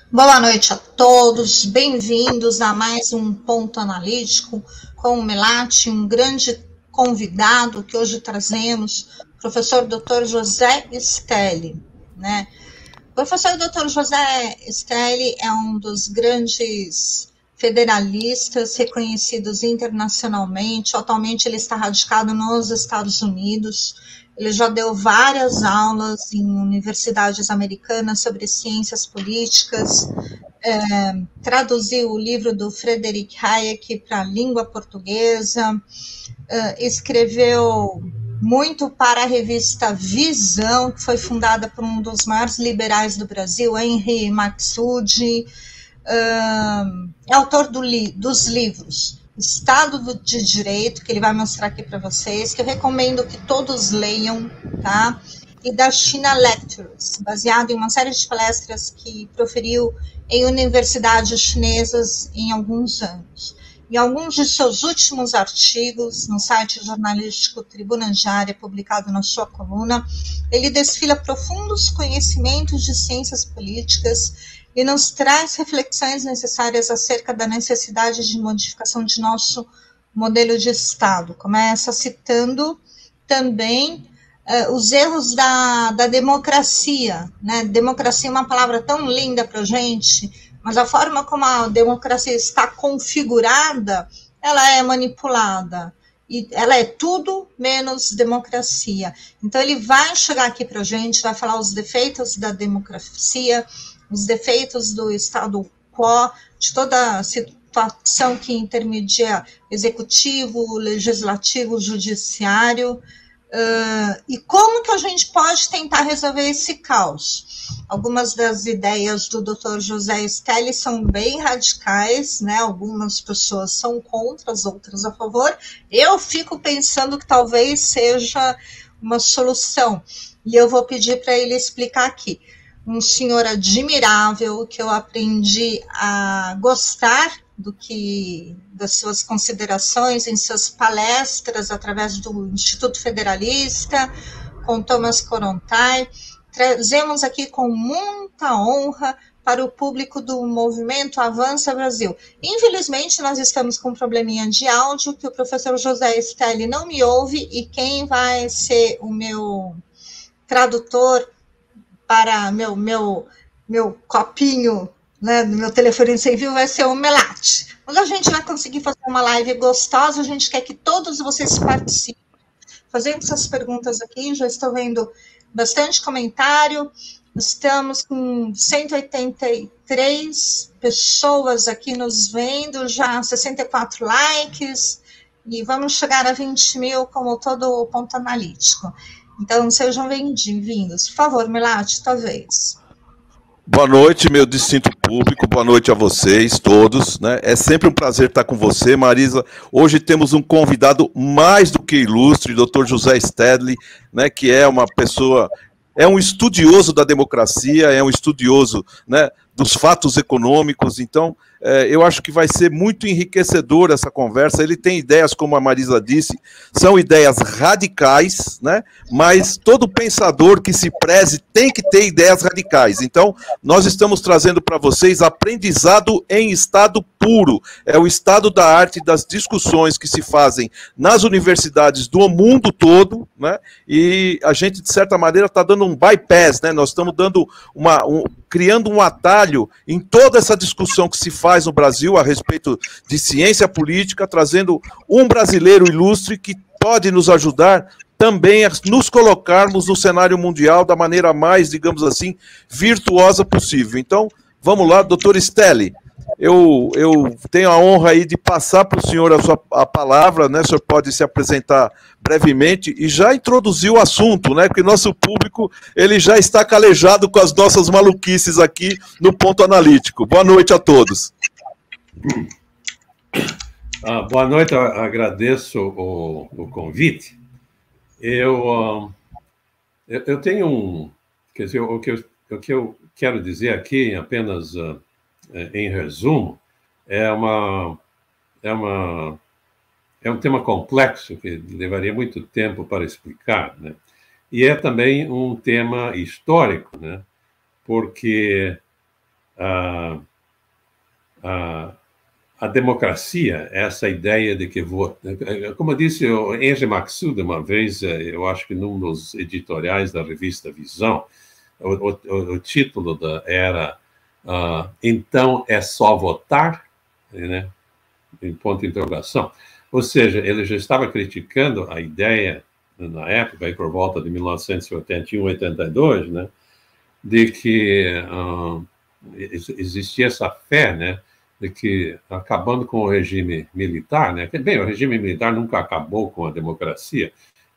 Boa noite a todos, bem-vindos a mais um Ponto Analítico com o Melati, um grande convidado que hoje trazemos, o professor Dr. José Stelli, né? O professor Dr. José Stelli é um dos grandes federalistas reconhecidos internacionalmente. Atualmente ele está radicado nos Estados Unidos. Ele já deu várias aulas em universidades americanas sobre ciências políticas, traduziu o livro do Frederick Hayek para a língua portuguesa, escreveu muito para a revista Visão, que foi fundada por um dos maiores liberais do Brasil, Henry Maxud, é autor dos livros Estado de Direito, que ele vai mostrar aqui para vocês, que eu recomendo que todos leiam, tá? E da China Lectures, baseado em uma série de palestras que proferiu em universidades chinesas em alguns anos. Em alguns de seus últimos artigos, no site jornalístico Tribuna Diária, publicado na sua coluna, ele desfila profundos conhecimentos de ciências políticas e nos traz reflexões necessárias acerca da necessidade de modificação de nosso modelo de Estado. Começa citando também os erros da democracia, né? Democracia é uma palavra tão linda para a gente, mas a forma como a democracia está configurada, ela é manipulada. E ela é tudo menos democracia. Então, ele vai chegar aqui para a gente, vai falar os defeitos da democracia, os defeitos do Estado quo, de toda a situação que intermedia executivo, legislativo, judiciário, e como que a gente pode tentar resolver esse caos. Algumas das ideias do Dr. José Stelli são bem radicais, né? Algumas pessoas são contra, as outras a favor. Eu fico pensando que talvez seja uma solução, e eu vou pedir para ele explicar aqui. Um senhor admirável, que eu aprendi a gostar das suas considerações em suas palestras através do Instituto Federalista, com Thomas Korontai. Trazemos aqui com muita honra para o público do movimento Avança Brasil. Infelizmente, nós estamos com um probleminha de áudio, que o professor José Stelli não me ouve, e quem vai ser o meu tradutor para meu copinho, né, do meu telefone sem fio, vai ser o Melati. Mas a gente vai conseguir fazer uma live gostosa, a gente quer que todos vocês participem. Fazendo essas perguntas aqui, já estou vendo bastante comentário, estamos com 183 pessoas aqui nos vendo, já 64 likes, e vamos chegar a 20 mil, como todo o Ponto Analítico. Então, sejam bem-vindos. Por favor, Melati, talvez. Boa noite, meu distinto público, boa noite a vocês todos, né? É sempre um prazer estar com você, Marisa. Hoje temos um convidado mais do que ilustre, Dr. José Stelli, né, que é uma pessoa, é um estudioso da democracia, é um estudioso, né, dos fatos econômicos. Então, eu acho que vai ser muito enriquecedor essa conversa. Ele tem ideias, como a Marisa disse, são ideias radicais, né? Mas todo pensador que se preze tem que ter ideias radicais. Então, nós estamos trazendo para vocês aprendizado em estado puro. É o estado da arte das discussões que se fazem nas universidades do mundo todo, né? E a gente, de certa maneira, está dando um bypass, né? Nós estamos dando criando um atalho em toda essa discussão que se faz no Brasil a respeito de ciência política, trazendo um brasileiro ilustre que pode nos ajudar também a nos colocarmos no cenário mundial da maneira mais, digamos assim, virtuosa possível. Então, vamos lá, doutor Stelli. Eu tenho a honra aí de passar para o senhor a palavra, né? O senhor pode se apresentar brevemente e já introduzir o assunto, né? Porque nosso público, ele já está calejado com as nossas maluquices aqui no Ponto Analítico. Boa noite a todos. Boa noite, eu agradeço o convite. Eu tenho quer dizer, o que eu quero dizer aqui, apenas em resumo, é um tema complexo que levaria muito tempo para explicar, né? E é também um tema histórico, né? Porque a democracia, essa ideia de que como disse o Henry Maxud uma vez, eu acho que num dos editoriais da revista Visão, o título era Então é só votar, né? Em ponto de interrogação. Ou seja, ele já estava criticando a ideia, na época, aí por volta de 1981, 82, né, de que existia essa fé, né, de que, acabando com o regime militar, né, bem, o regime militar nunca acabou com a democracia.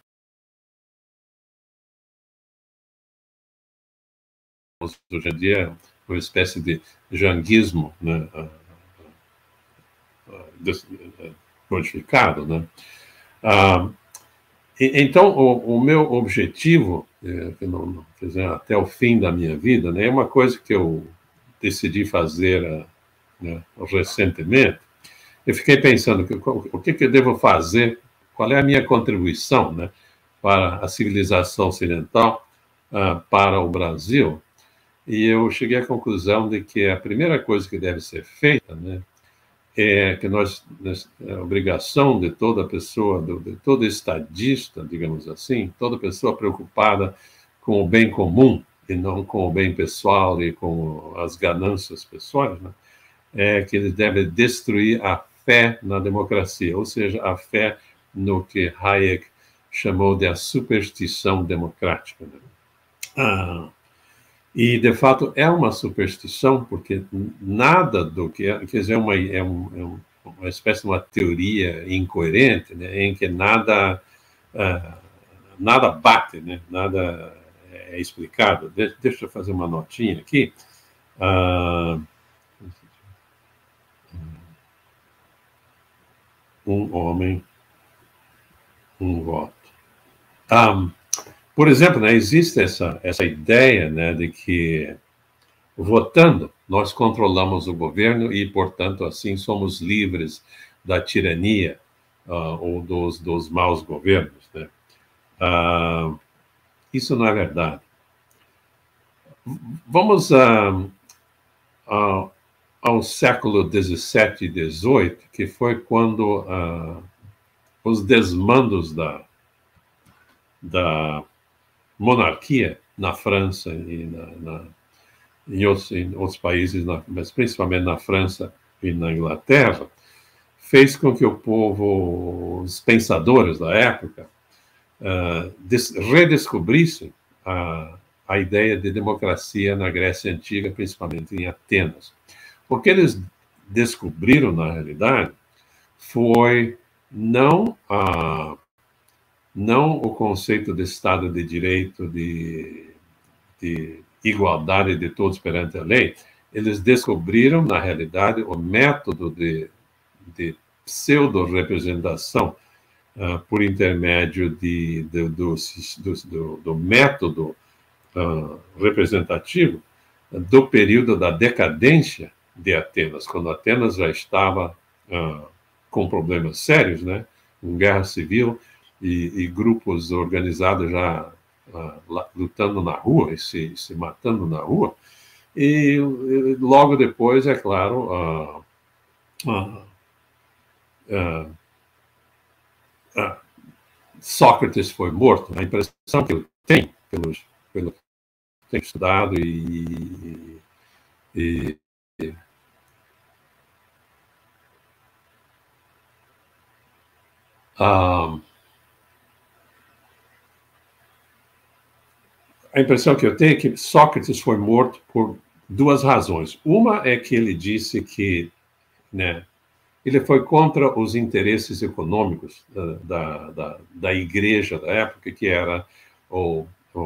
Hoje em dia, uma espécie de janguismo, né, modificado, né? Então, o meu objetivo, até o fim da minha vida, né, é uma coisa que eu decidi fazer, né, recentemente. Eu fiquei pensando, o que eu devo fazer, qual é a minha contribuição, né, para a civilização ocidental, para o Brasil, e eu cheguei à conclusão de que a primeira coisa que deve ser feita, né, é que a obrigação de toda pessoa, de todo estadista, digamos assim, toda pessoa preocupada com o bem comum e não com o bem pessoal e com as ganâncias pessoais, né, é que ele deve destruir a fé na democracia, ou seja, a fé no que Hayek chamou de a superstição democrática, né? E, de fato, é uma superstição, porque nada do que... Quer dizer, uma espécie de uma teoria incoerente, né, em que nada bate, né, nada é explicado. Deixa eu fazer uma notinha aqui. Um homem, um voto. Por exemplo, né, existe essa ideia, né, de que votando nós controlamos o governo e, portanto, assim somos livres da tirania ou dos maus governos, né? Isso não é verdade. Vamos ao século XVII e XVIII, que foi quando os desmandos da monarquia na França e em outros países, mas principalmente na França e na Inglaterra, fez com que o povo, os pensadores da época, redescobrissem a ideia de democracia na Grécia Antiga, principalmente em Atenas. O que eles descobriram, na realidade, foi não o conceito de Estado de Direito, de igualdade de todos perante a lei. Eles descobriram, na realidade, o método de pseudo-representação por intermédio do método representativo do período da decadência de Atenas, quando Atenas já estava com problemas sérios, né, com guerra civil e grupos organizados já lutando na rua e se matando na rua. E logo depois, é claro, Sócrates foi morto. A impressão que eu tenho, pelo que tenho estudado a impressão que eu tenho é que Sócrates foi morto por duas razões. Uma é que ele disse que, né, ele foi contra os interesses econômicos da igreja da época, que era o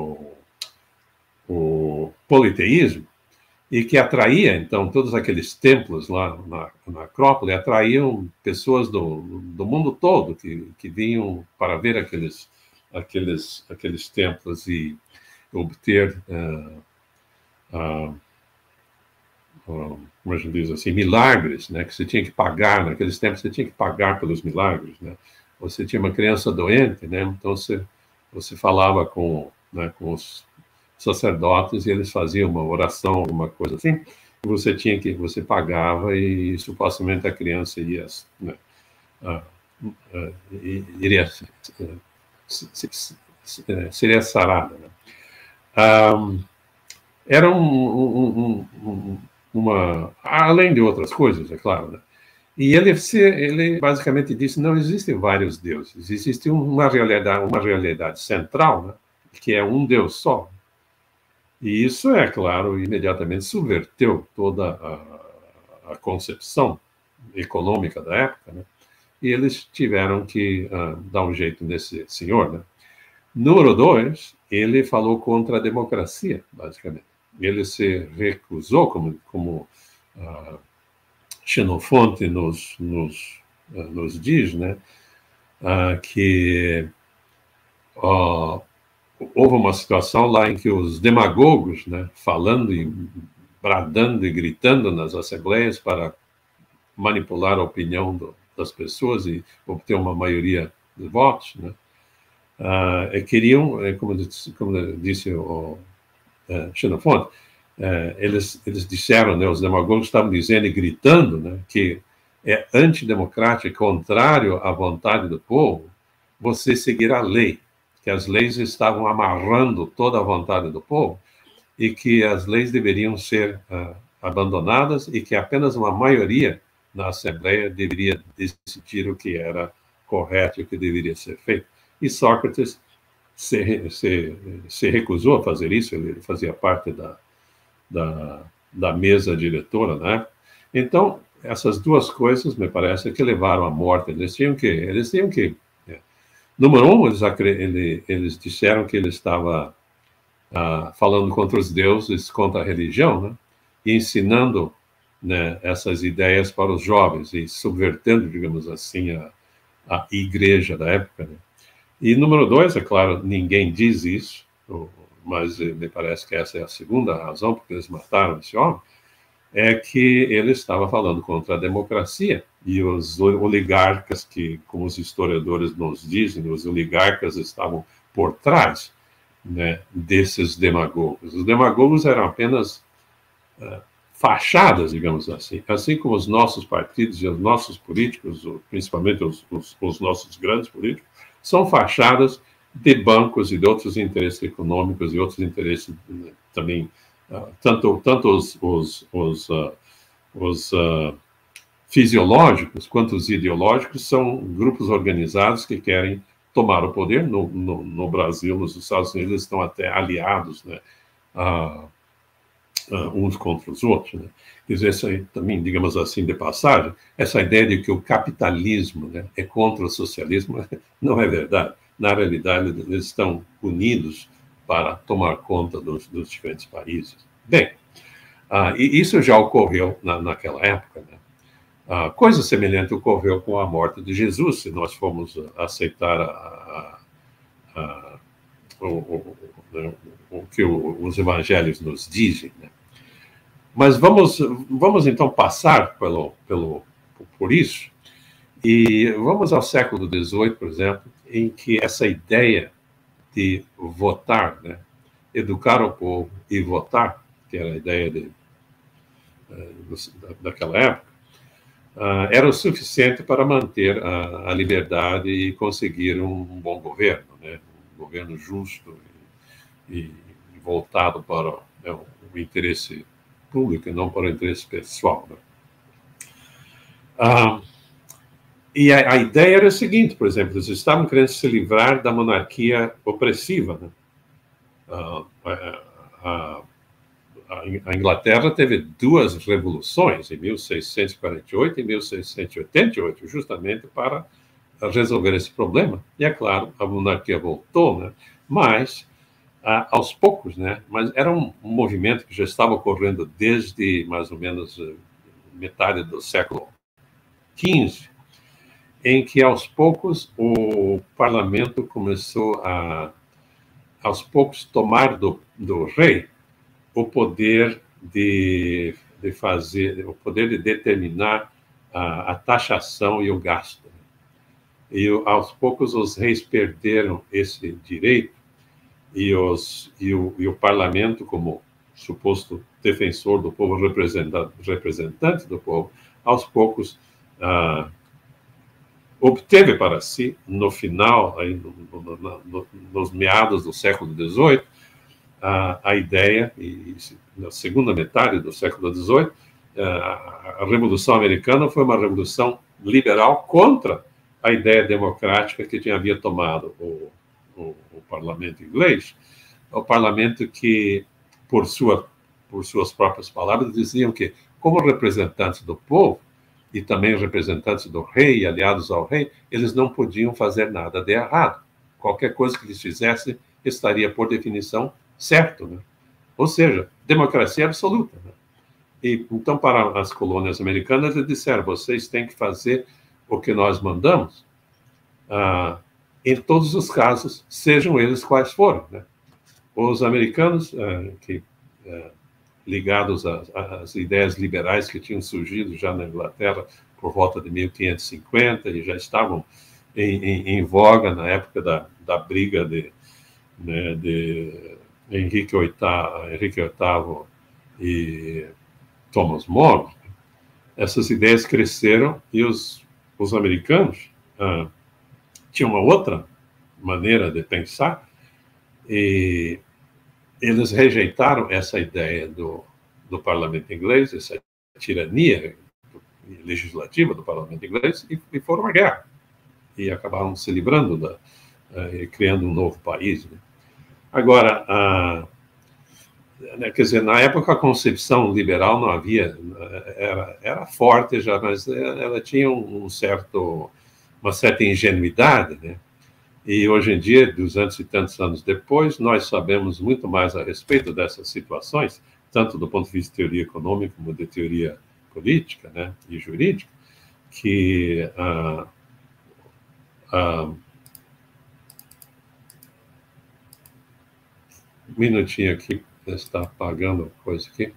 politeísmo, e que atraía, então, todos aqueles templos lá na Acrópole, atraíam pessoas do mundo todo que vinham para ver aqueles templos e obter, como a gente diz assim, milagres, né, que você tinha que pagar. Naqueles tempos você tinha que pagar pelos milagres, né? Você tinha uma criança doente, né, então você falava com os sacerdotes e eles faziam uma oração, alguma coisa assim, você pagava e supostamente a criança ia, né, iria seria sarada, né? Era além de outras coisas, é claro, né? E ele basicamente disse: não existem vários deuses, existe uma realidade central, né, que é um Deus só. E isso, é claro, imediatamente subverteu toda a concepção econômica da época, né? E eles tiveram que dar um jeito nesse senhor, né? Número 2, ele falou contra a democracia, basicamente. Ele se recusou, como Xenofonte nos diz, né, que houve uma situação lá em que os demagogos, né, falando e bradando e gritando nas assembleias para manipular a opinião das pessoas e obter uma maioria de votos, né, queriam, como disse o Xenofonte, eles disseram, né, os demagogos estavam dizendo e gritando, né, que é antidemocrático, contrário à vontade do povo, você seguir a lei, que as leis estavam amarrando toda a vontade do povo e que as leis deveriam ser abandonadas e que apenas uma maioria na Assembleia deveria decidir o que era correto e o que deveria ser feito. E Sócrates se recusou a fazer isso, ele fazia parte da mesa diretora, né? Então, essas duas coisas, me parece, que levaram à morte. Eles tinham que número 1, eles disseram que ele estava falando contra os deuses, contra a religião, né? E ensinando, né, essas ideias para os jovens e subvertendo, digamos assim, a igreja da época, né? E número 2, é claro, ninguém diz isso, mas me parece que essa é a segunda razão porque eles mataram esse homem, é que ele estava falando contra a democracia. E os oligarcas, que, como os historiadores nos dizem, os oligarcas estavam por trás, né, desses demagogos. Os demagogos eram apenas fachadas, digamos assim como os nossos partidos e os nossos políticos, principalmente os nossos grandes políticos, são fachadas de bancos e de outros interesses econômicos e outros interesses também, tanto os fisiológicos quanto os ideológicos são grupos organizados que querem tomar o poder. No Brasil, nos Estados Unidos, eles estão até aliados, né, uns contra os outros, né? Quer dizer, isso aí também, digamos assim, de passagem, essa ideia de que o capitalismo, né, é contra o socialismo, não é verdade. Na realidade, eles estão unidos para tomar conta dos diferentes países. Bem, e isso já ocorreu naquela época, né? Coisa semelhante ocorreu com a morte de Jesus, se nós formos aceitar o que os evangelhos nos dizem, né? Mas vamos então passar por isso e vamos ao século XVIII, por exemplo, em que essa ideia de votar, né, educar o povo e votar, que era a ideia daquela época, era o suficiente para manter a liberdade e conseguir um bom governo, né, um governo justo e voltado para o interesse público e não para o interesse pessoal, né? E a ideia era a seguinte, por exemplo, eles estavam querendo se livrar da monarquia opressiva, né? A Inglaterra teve duas revoluções, em 1648 e 1688, justamente para resolver esse problema. E, é claro, a monarquia voltou, né? Mas aos poucos, né? Mas era um movimento que já estava ocorrendo desde mais ou menos metade do século XV, em que aos poucos o parlamento começou aos poucos tomar do rei o poder de fazer, o poder de determinar a taxação e o gasto. E aos poucos os reis perderam esse direito. E o parlamento, como suposto defensor do povo, representante do povo, aos poucos obteve para si, no final, aí, nos meados do século XVIII, a ideia, e na segunda metade do século XVIII, a Revolução Americana foi uma revolução liberal contra a ideia democrática que havia tomado o parlamento inglês, o parlamento que, por suas próprias palavras, diziam que, como representantes do povo, e também representantes do rei e aliados ao rei, eles não podiam fazer nada de errado. Qualquer coisa que eles fizessem estaria, por definição, certo, né? Ou seja, democracia absoluta, né? E, então, para as colônias americanas, eles disseram, vocês têm que fazer o que nós mandamos, em todos os casos, sejam eles quais forem, né? Os americanos, ligados às ideias liberais que tinham surgido já na Inglaterra por volta de 1550 e já estavam em voga na época da briga de Henrique VIII e Thomas More. Essas ideias cresceram e os americanos tinham uma outra maneira de pensar e eles rejeitaram essa ideia do parlamento inglês, essa tirania legislativa do parlamento inglês, e foram à guerra. E acabaram se livrando e criando um novo país, né? Agora, quer dizer, na época a concepção liberal não havia, era forte já, mas ela tinha uma certa ingenuidade, né? E hoje em dia, 200 e tantos anos depois, nós sabemos muito mais a respeito dessas situações, tanto do ponto de vista de teoria econômica como de teoria política, né, e jurídica, que um minutinho aqui, está apagando a coisa aqui.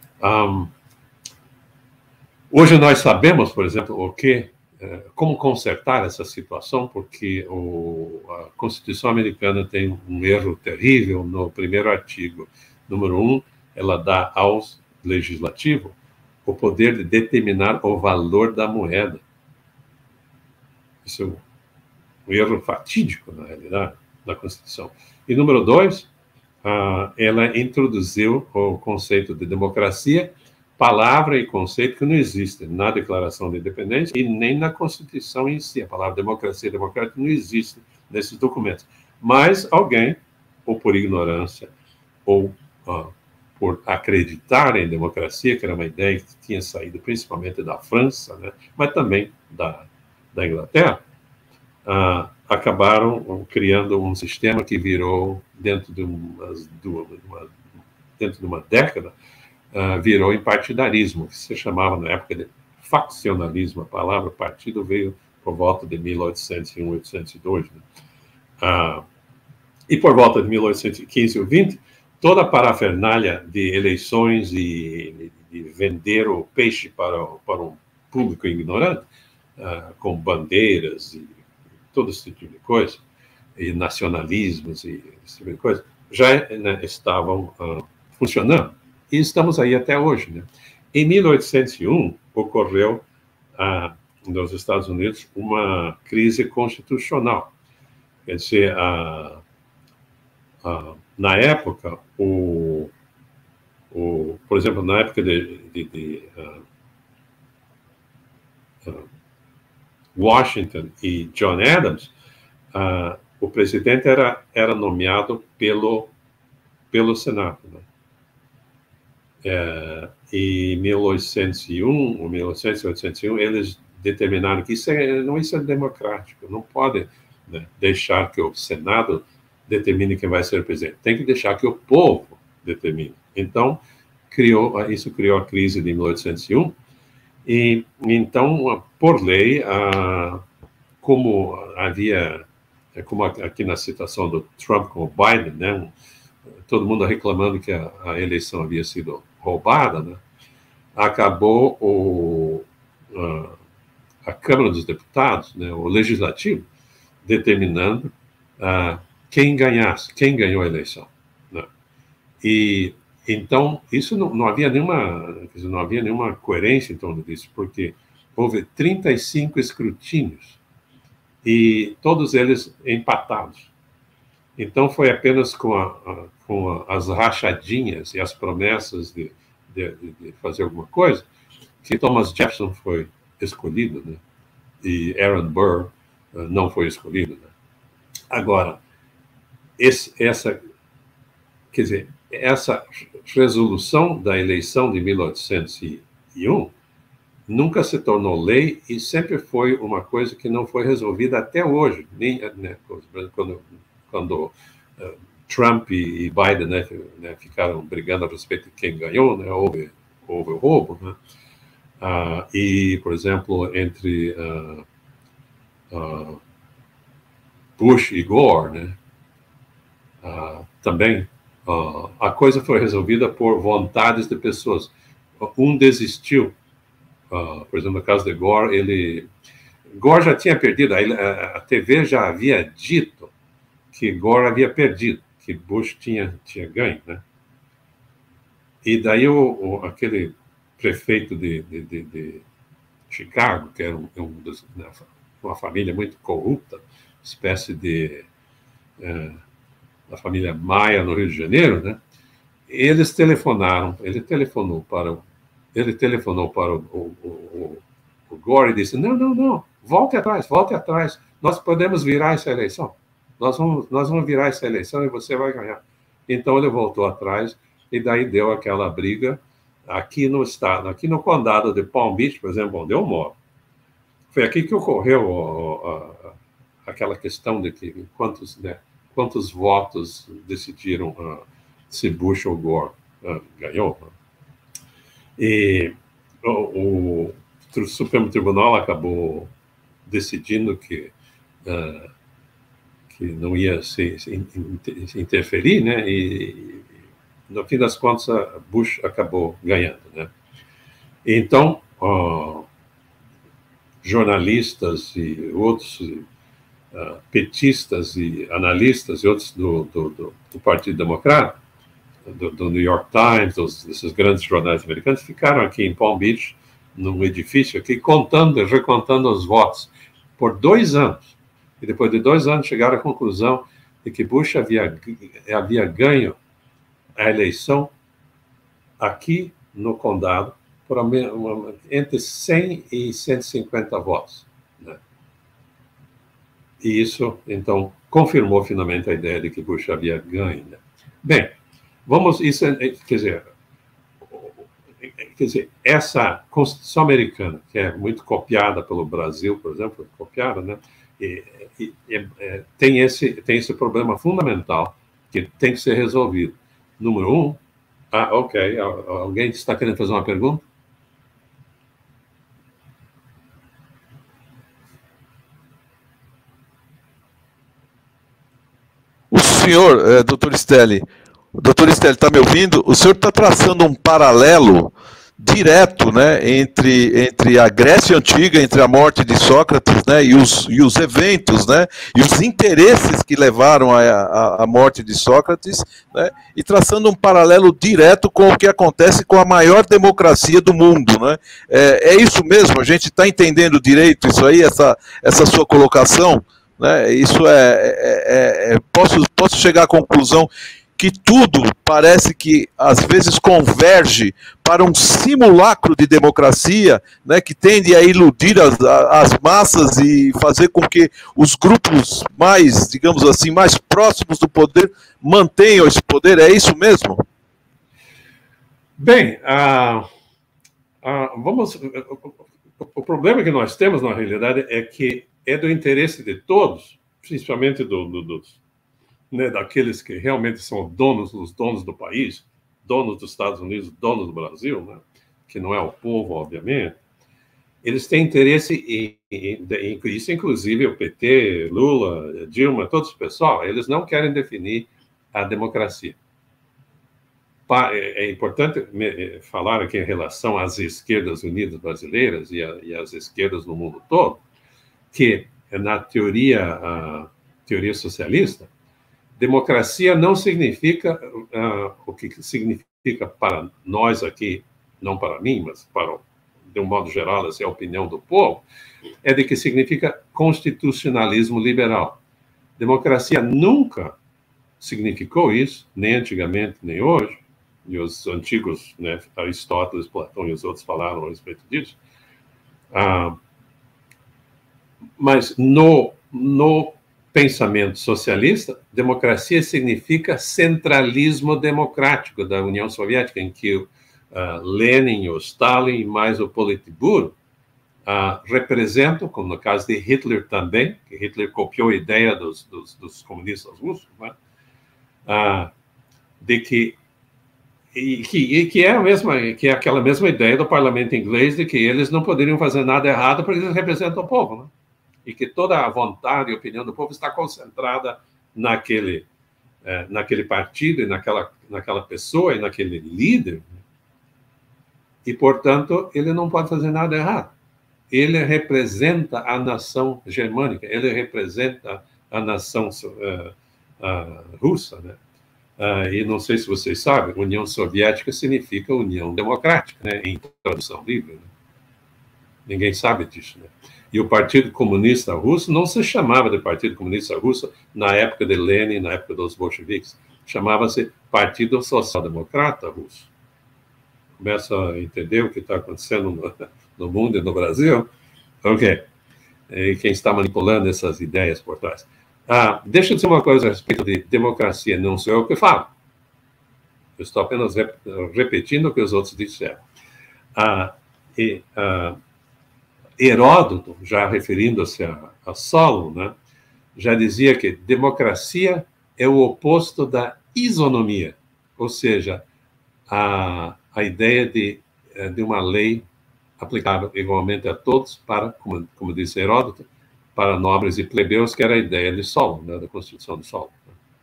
Hoje nós sabemos, por exemplo, como consertar essa situação, porque a Constituição americana tem um erro terrível no primeiro artigo. Número 1, ela dá ao legislativo o poder de determinar o valor da moeda. Isso é um erro fatídico, na realidade, da Constituição. E número 2, ela introduziu o conceito de democracia, palavra e conceito que não existem na Declaração de Independência e nem na Constituição em si. A palavra democracia e democrática não existe nesses documentos. Mas alguém, ou por ignorância, ou por acreditar em democracia, que era uma ideia que tinha saído principalmente da França, né, mas também da Inglaterra, acabaram criando um sistema que virou, dentro de uma década, virou em partidarismo, que se chamava na época de faccionalismo. A palavra partido veio por volta de 1801, 1802. Né? E por volta de 1815 ou 20, toda a parafernália de eleições e de vender o peixe para um público ignorante, com bandeiras e todo esse tipo de coisa, e nacionalismos e esse tipo de coisa, já, né, estavam funcionando. E estamos aí até hoje, né? Em 1801, ocorreu, nos Estados Unidos, uma crise constitucional. Quer dizer, na época, por exemplo, na época de Washington e John Adams, o presidente era nomeado pelo Senado, né? Em 1801 ou 1881, eles determinaram que isso é democrático, não pode, né, deixar que o Senado determine quem vai ser presidente, tem que deixar que o povo determine. Então, isso criou a crise de 1801, e então, por lei, como aqui na citação do Trump com o Biden, né, todo mundo reclamando que a eleição havia sido roubada, né, acabou a Câmara dos Deputados, né, o Legislativo, determinando quem ganhou a eleição, né? E Então, isso não havia nenhuma coerência em torno disso, porque houve 35 escrutínios e todos eles empatados. Então, foi apenas com as rachadinhas e as promessas de fazer alguma coisa que Thomas Jefferson foi escolhido, né? E Aaron Burr não foi escolhido, né? Agora, essa resolução da eleição de 1801 nunca se tornou lei e sempre foi uma coisa que não foi resolvida até hoje. Nem, né, quando Trump e Biden, né, ficaram brigando a respeito de quem ganhou, né, houve o roubo, né? E, por exemplo, entre Bush e Gore, né, também a coisa foi resolvida por vontades de pessoas. Um desistiu. Por exemplo, no caso de Gore, Gore já tinha perdido. A TV já havia dito que Gore havia perdido, que Bush tinha ganho, né? E daí aquele prefeito de Chicago, que era uma família muito corrupta, espécie de a família Maia no Rio de Janeiro, né? Ele telefonou para o Gore e disse: não, volte atrás, nós podemos virar essa eleição, nós vamos virar essa eleição e você vai ganhar. Então ele voltou atrás e daí deu aquela briga aqui no estado, aqui no condado de Palm Beach, por exemplo, onde eu moro. Foi aqui que ocorreu aquela questão de que quantos votos decidiram se Bush ou Gore ganhou. E o Supremo Tribunal acabou decidindo que não ia se interferir, né? E no fim das contas, Bush acabou ganhando, né? Então, jornalistas e outros petistas e analistas e outros do Partido Democrata, do New York Times, desses grandes jornais americanos, ficaram aqui em Palm Beach, num edifício aqui, recontando os votos por 2 anos. E depois de 2 anos chegaram à conclusão de que Bush havia ganho a eleição aqui no condado por entre 100 e 150 votos, né? E isso, então, confirmou finalmente a ideia de que Bush havia ganho, né? Bem, quer dizer, essa Constituição americana, que é muito copiada pelo Brasil, por exemplo, né? Tem esse problema fundamental que tem que ser resolvido. Número 1, ok, alguém está querendo fazer uma pergunta? O senhor, doutor Stelli, está me ouvindo? O senhor está traçando um paralelo direto, né, entre a Grécia Antiga, entre a morte de Sócrates, né, e os eventos, né, e os interesses que levaram à morte de Sócrates, né, e traçando um paralelo direto com o que acontece com a maior democracia do mundo, né. É isso mesmo? A gente está entendendo direito isso aí, essa sua colocação, né? Isso posso chegar à conclusão que tudo parece que, às vezes, converge para um simulacro de democracia, né, que tende a iludir as massas e fazer com que os grupos mais, digamos assim, mais próximos do poder mantenham esse poder. É isso mesmo? Bem, o problema que nós temos, na realidade, é que é do interesse de todos, principalmente né, daqueles que realmente são os donos do país, donos dos Estados Unidos, donos do Brasil, né, que não é o povo, obviamente. Eles têm interesse em isso, inclusive o PT, Lula, Dilma, todo esse pessoal, eles não querem definir a democracia. É importante falar aqui em relação às esquerdas unidas brasileiras e às esquerdas no mundo todo, que na teoria socialista, democracia não significa o que significa significa para nós aqui, não para mim, mas para, de um modo geral, essa é a opinião do povo, é de que significa constitucionalismo liberal. Democracia nunca significou isso, nem antigamente, nem hoje, e os antigos, né, Aristóteles, Platão e os outros falaram a respeito disso. Mas no pensamento socialista, democracia significa centralismo democrático da União Soviética, em que Lenin, o Stalin e mais o Politburo representam, como no caso de Hitler também, que Hitler copiou a ideia dos comunistas russos, né? De que é aquela mesma ideia do parlamento inglês de que eles não poderiam fazer nada errado porque eles representam o povo, né? E que toda a vontade e opinião do povo está concentrada naquele partido e naquela pessoa e naquele líder, né? E, portanto, ele não pode fazer nada errado. Ele representa a nação germânica, ele representa a nação russa, né? E não sei se vocês sabem, União Soviética significa União Democrática, né? Em tradução livre, né? Ninguém sabe disso, né? E o Partido Comunista Russo não se chamava de Partido Comunista Russo na época de Lenin, na época dos bolcheviques. Chamava-se Partido Social Democrata Russo. Começa a entender o que está acontecendo no mundo e no Brasil? Ok. E quem está manipulando essas ideias por trás. Deixa eu dizer uma coisa a respeito de democracia. Não sou eu que falo. Eu estou apenas repetindo o que os outros disseram. Heródoto, já referindo-se a Solon, né, já dizia que democracia é o oposto da isonomia, ou seja, a ideia de uma lei aplicável igualmente a todos, para, como disse Heródoto, para nobres e plebeus, que era a ideia de Solon, né, da Constituição de Solon.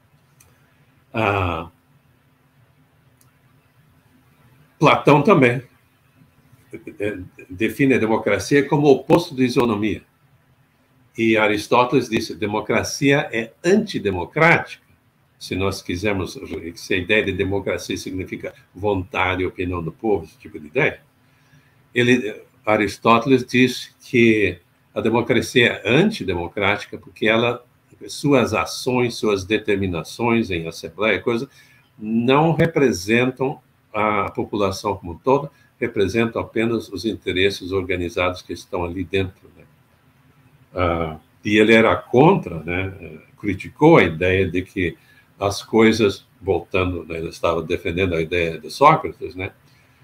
Platão também define a democracia como o oposto de isonomia. E Aristóteles disse: democracia é antidemocrática. Se nós quisermos, se a ideia de democracia significa vontade e opinião do povo, esse tipo de ideia, Aristóteles diz que a democracia é antidemocrática porque suas ações, suas determinações em assembleia, não representam a população como toda, representam apenas os interesses organizados que estão ali dentro, né? E ele era contra, né? Criticou a ideia de que as coisas, voltando, né, ele estava defendendo a ideia de Sócrates, né?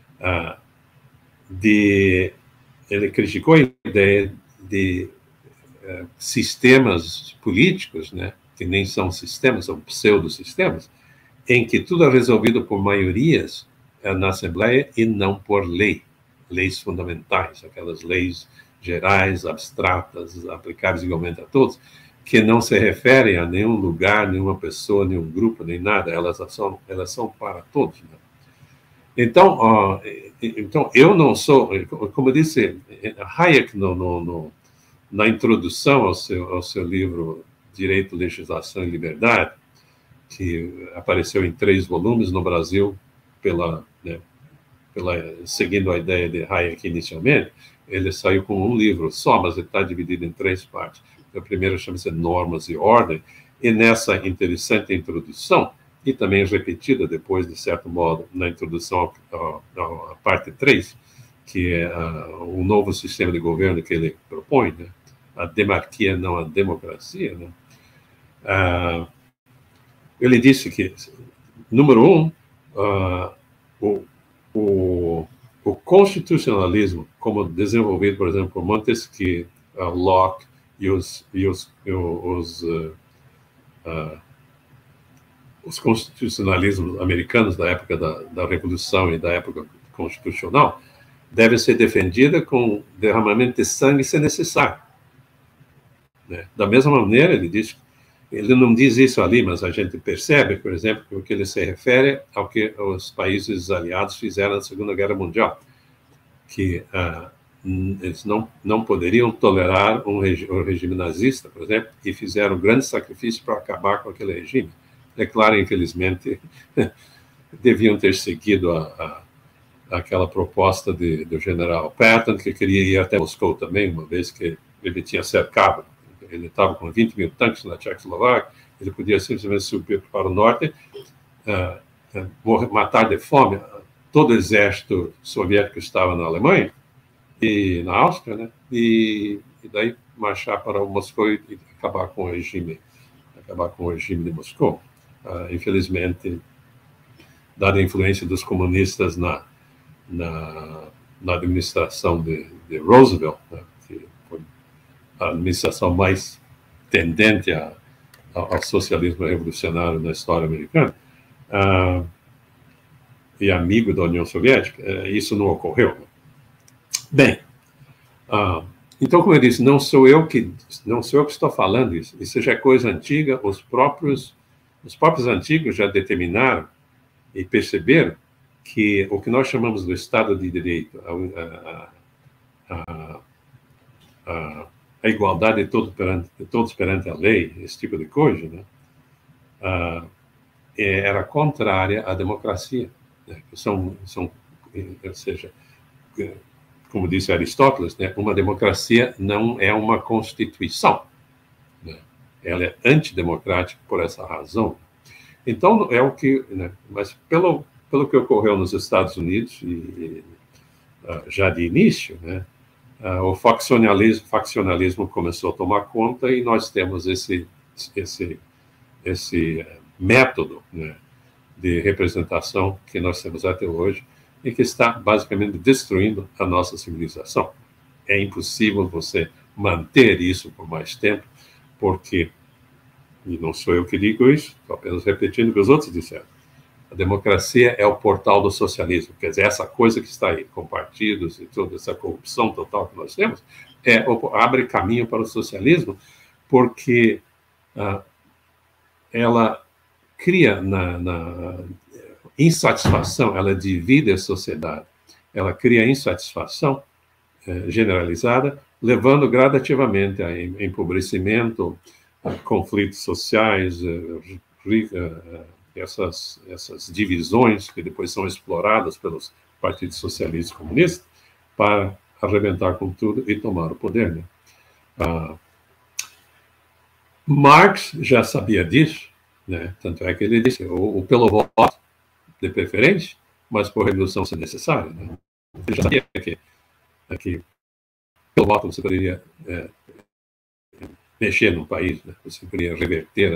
Ele criticou a ideia de sistemas políticos, né, que nem são sistemas, são pseudo-sistemas, em que tudo é resolvido por maiorias na Assembleia e não por leis fundamentais, aquelas leis gerais, abstratas, aplicáveis igualmente a todos, que não se referem a nenhum lugar, nenhuma pessoa, nenhum grupo, nem nada, elas são para todos, né? Então, eu não sou, como disse Hayek na introdução ao seu livro Direito, Legislação e Liberdade, que apareceu em 3 volumes no Brasil, seguindo a ideia de Hayek inicialmente, ele saiu com um livro só, mas ele está dividido em 3 partes. A primeira chama-se Normas e Ordem, e nessa interessante introdução, e também repetida depois, de certo modo, na introdução à parte 3, que é o novo sistema de governo que ele propõe, né? A demarquia, não a democracia, né? Ele disse que, número 1, o constitucionalismo, como desenvolvido, por exemplo, por Montesquieu, Locke e os constitucionalismos americanos da época da Revolução e da época constitucional, deve ser defendida com derramamento de sangue se necessário, né? Da mesma maneira, ele não diz isso ali, mas a gente percebe, por exemplo, que o que ele se refere ao que os países aliados fizeram na Segunda Guerra Mundial, que eles não poderiam tolerar o regime nazista, por exemplo, e fizeram grandes sacrifícios para acabar com aquele regime. É claro, infelizmente, deviam ter seguido aquela proposta do general Patton, que queria ir até Moscou também, uma vez que ele tinha cercado. Ele estava com 20 mil tanques na Tchecoslováquia, ele podia simplesmente subir para o norte, matar de fome todo o exército soviético que estava na Alemanha e na Áustria, né? E daí marchar para o Moscou e acabar com o regime de Moscou. Infelizmente, dada a influência dos comunistas na administração de Roosevelt, né, que foi a administração mais tendente ao socialismo revolucionário na história americana, e amigo da União Soviética, isso não ocorreu. Bem, então, como eu disse, não sou eu que estou falando isso. Isso já é coisa antiga. Os próprios antigos já determinaram e perceberam que o que nós chamamos do Estado de Direito, a igualdade de todos perante a lei, esse tipo de coisa, né, era contrária à democracia. Né, ou seja, como disse Aristóteles, né, uma democracia não é uma constituição. Né, ela é antidemocrática por essa razão. Então, é o que... Né, mas pelo que ocorreu nos Estados Unidos, já de início, né, o faccionalismo começou a tomar conta e nós temos esse método, né, de representação que nós temos até hoje e que está basicamente destruindo a nossa civilização. É impossível você manter isso por mais tempo, porque, e não sou eu que digo isso, estou apenas repetindo o que os outros disseram, a democracia é o portal do socialismo, quer dizer, essa coisa que está aí, com partidos e toda essa corrupção total que nós temos, abre caminho para o socialismo, porque ela cria insatisfação, ela divide a sociedade, ela cria insatisfação generalizada, levando gradativamente a empobrecimento, a conflitos sociais, essas divisões que depois são exploradas pelos partidos socialistas e comunistas para arrebentar com tudo e tomar o poder. Né? Marx já sabia disso, né? Tanto é que ele disse, ou pelo voto de preferência, mas por revolução se necessária. Né? Ele já sabia que pelo voto você poderia mexer no país, né? Você poderia reverter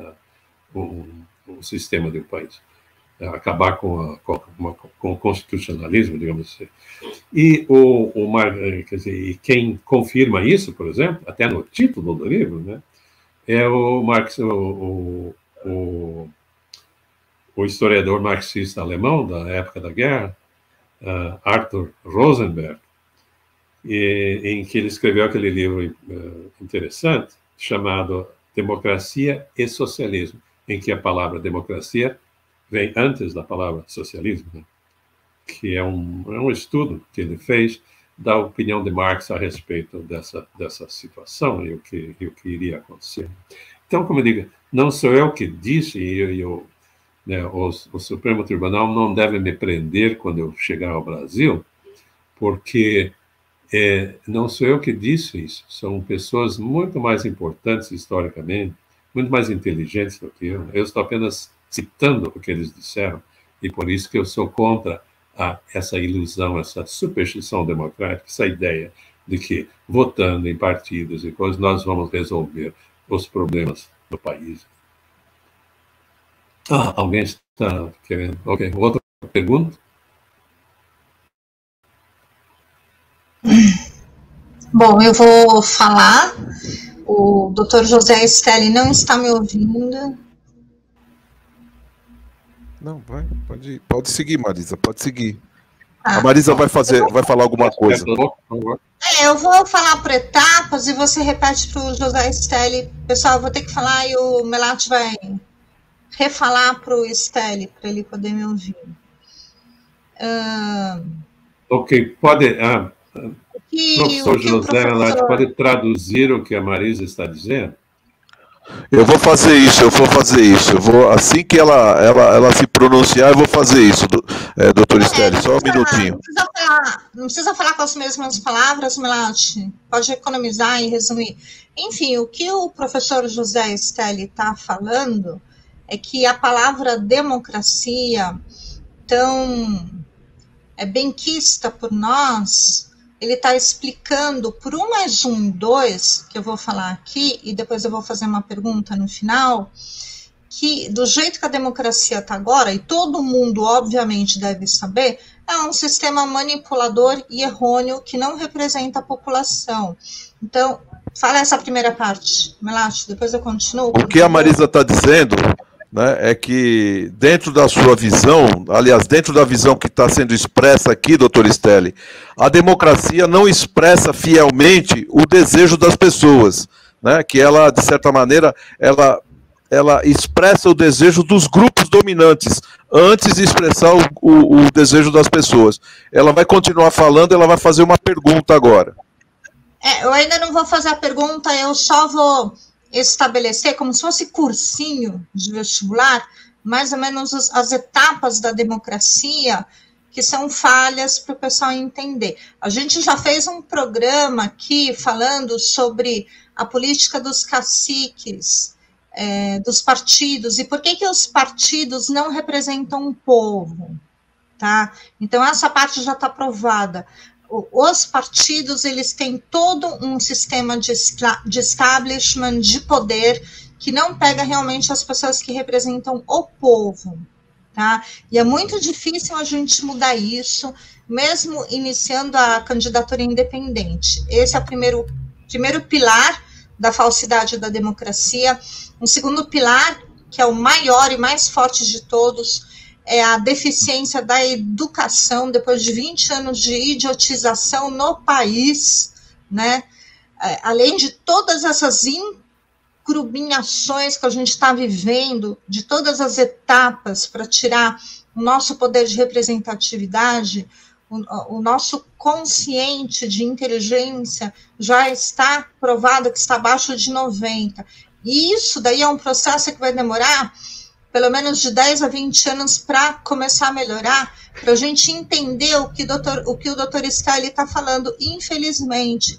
o sistema do país, acabar com o constitucionalismo, digamos assim. E quer dizer, quem confirma isso, por exemplo, até no título do livro, né, é o Marx, o historiador marxista alemão da época da guerra, Arthur Rosenberg, em que ele escreveu aquele livro interessante chamado Democracia e Socialismo, em que a palavra democracia vem antes da palavra socialismo, né? Que é um estudo que ele fez da opinião de Marx a respeito dessa situação e o que iria acontecer. Então, como eu digo, não sou eu que disse, né, o Supremo Tribunal não deve me prender quando eu chegar ao Brasil, porque não sou eu que disse isso, são pessoas muito mais importantes historicamente, muito mais inteligentes do que eu. Eu estou apenas citando o que eles disseram, e por isso que eu sou contra essa ilusão, essa superstição democrática, essa ideia de que, votando em partidos e coisas, nós vamos resolver os problemas do país. Alguém está querendo... Ok, outra pergunta? Bom, eu vou falar. O Dr. José Stelli não está me ouvindo. Não, pode seguir, Marisa, pode seguir. A Marisa vai falar alguma coisa. Eu vou falar por etapas e você repete para o José Stelli. Pessoal, eu vou ter que falar e o Melati vai refalar para o Stelli, para ele poder me ouvir. Ok, pode... professor José Melati, pode traduzir o que a Marisa está dizendo? Eu vou fazer isso. Eu vou, assim que ela se pronunciar, eu vou fazer isso, doutor Stelle, só um minutinho. Não precisa falar com as mesmas palavras, Melati. Pode economizar e resumir. Enfim, o que o professor José Stelle está falando é que a palavra democracia, tão benquista por nós, ele está explicando por 1 mais 1, 2, que eu vou falar aqui, e depois eu vou fazer uma pergunta no final, que do jeito que a democracia está agora, e todo mundo obviamente deve saber, é um sistema manipulador e errôneo que não representa a população. Então, fala essa primeira parte, Melati, depois eu continuo. O que a Marisa está dizendo, né, é que dentro da sua visão, aliás, dentro da visão que está sendo expressa aqui, doutor Stelle, a democracia não expressa fielmente o desejo das pessoas, né, que ela, de certa maneira, ela expressa o desejo dos grupos dominantes, antes de expressar o desejo das pessoas. Ela vai continuar falando, ela vai fazer uma pergunta agora. Eu ainda não vou fazer a pergunta, eu só vou estabelecer, como se fosse cursinho de vestibular, mais ou menos as etapas da democracia, que são falhas para o pessoal entender. A gente já fez um programa aqui falando sobre a política dos caciques, dos partidos, e por que os partidos não representam o povo, tá? Então, essa parte já está provada. Os partidos, eles têm todo um sistema de establishment, de poder, que não pega realmente as pessoas que representam o povo, tá? E é muito difícil a gente mudar isso, mesmo iniciando a candidatura independente. Esse é o primeiro pilar da falsidade da democracia. Um segundo pilar, que é o maior e mais forte de todos, é a deficiência da educação, depois de 20 anos de idiotização no país, né? Além de todas essas incrubinhações que a gente está vivendo, de todas as etapas para tirar o nosso poder de representatividade, o nosso consciente de inteligência já está provado que está abaixo de 90. E isso daí é um processo que vai demorar pelo menos de 10 a 20 anos para começar a melhorar, para a gente entender o que o doutor Stelle está falando, infelizmente,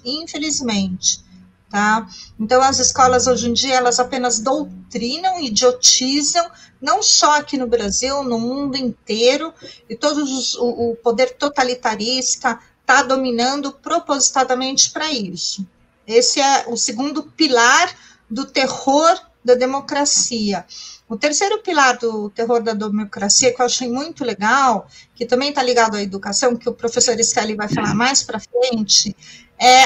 tá? Então, as escolas hoje em dia, elas apenas doutrinam, idiotizam, não só aqui no Brasil, no mundo inteiro, e o poder totalitarista está dominando propositadamente para isso. Esse é o segundo pilar do terror da democracia. O terceiro pilar do terror da democracia, que eu achei muito legal, que também está ligado à educação, que o professor Stelle vai falar mais para frente, é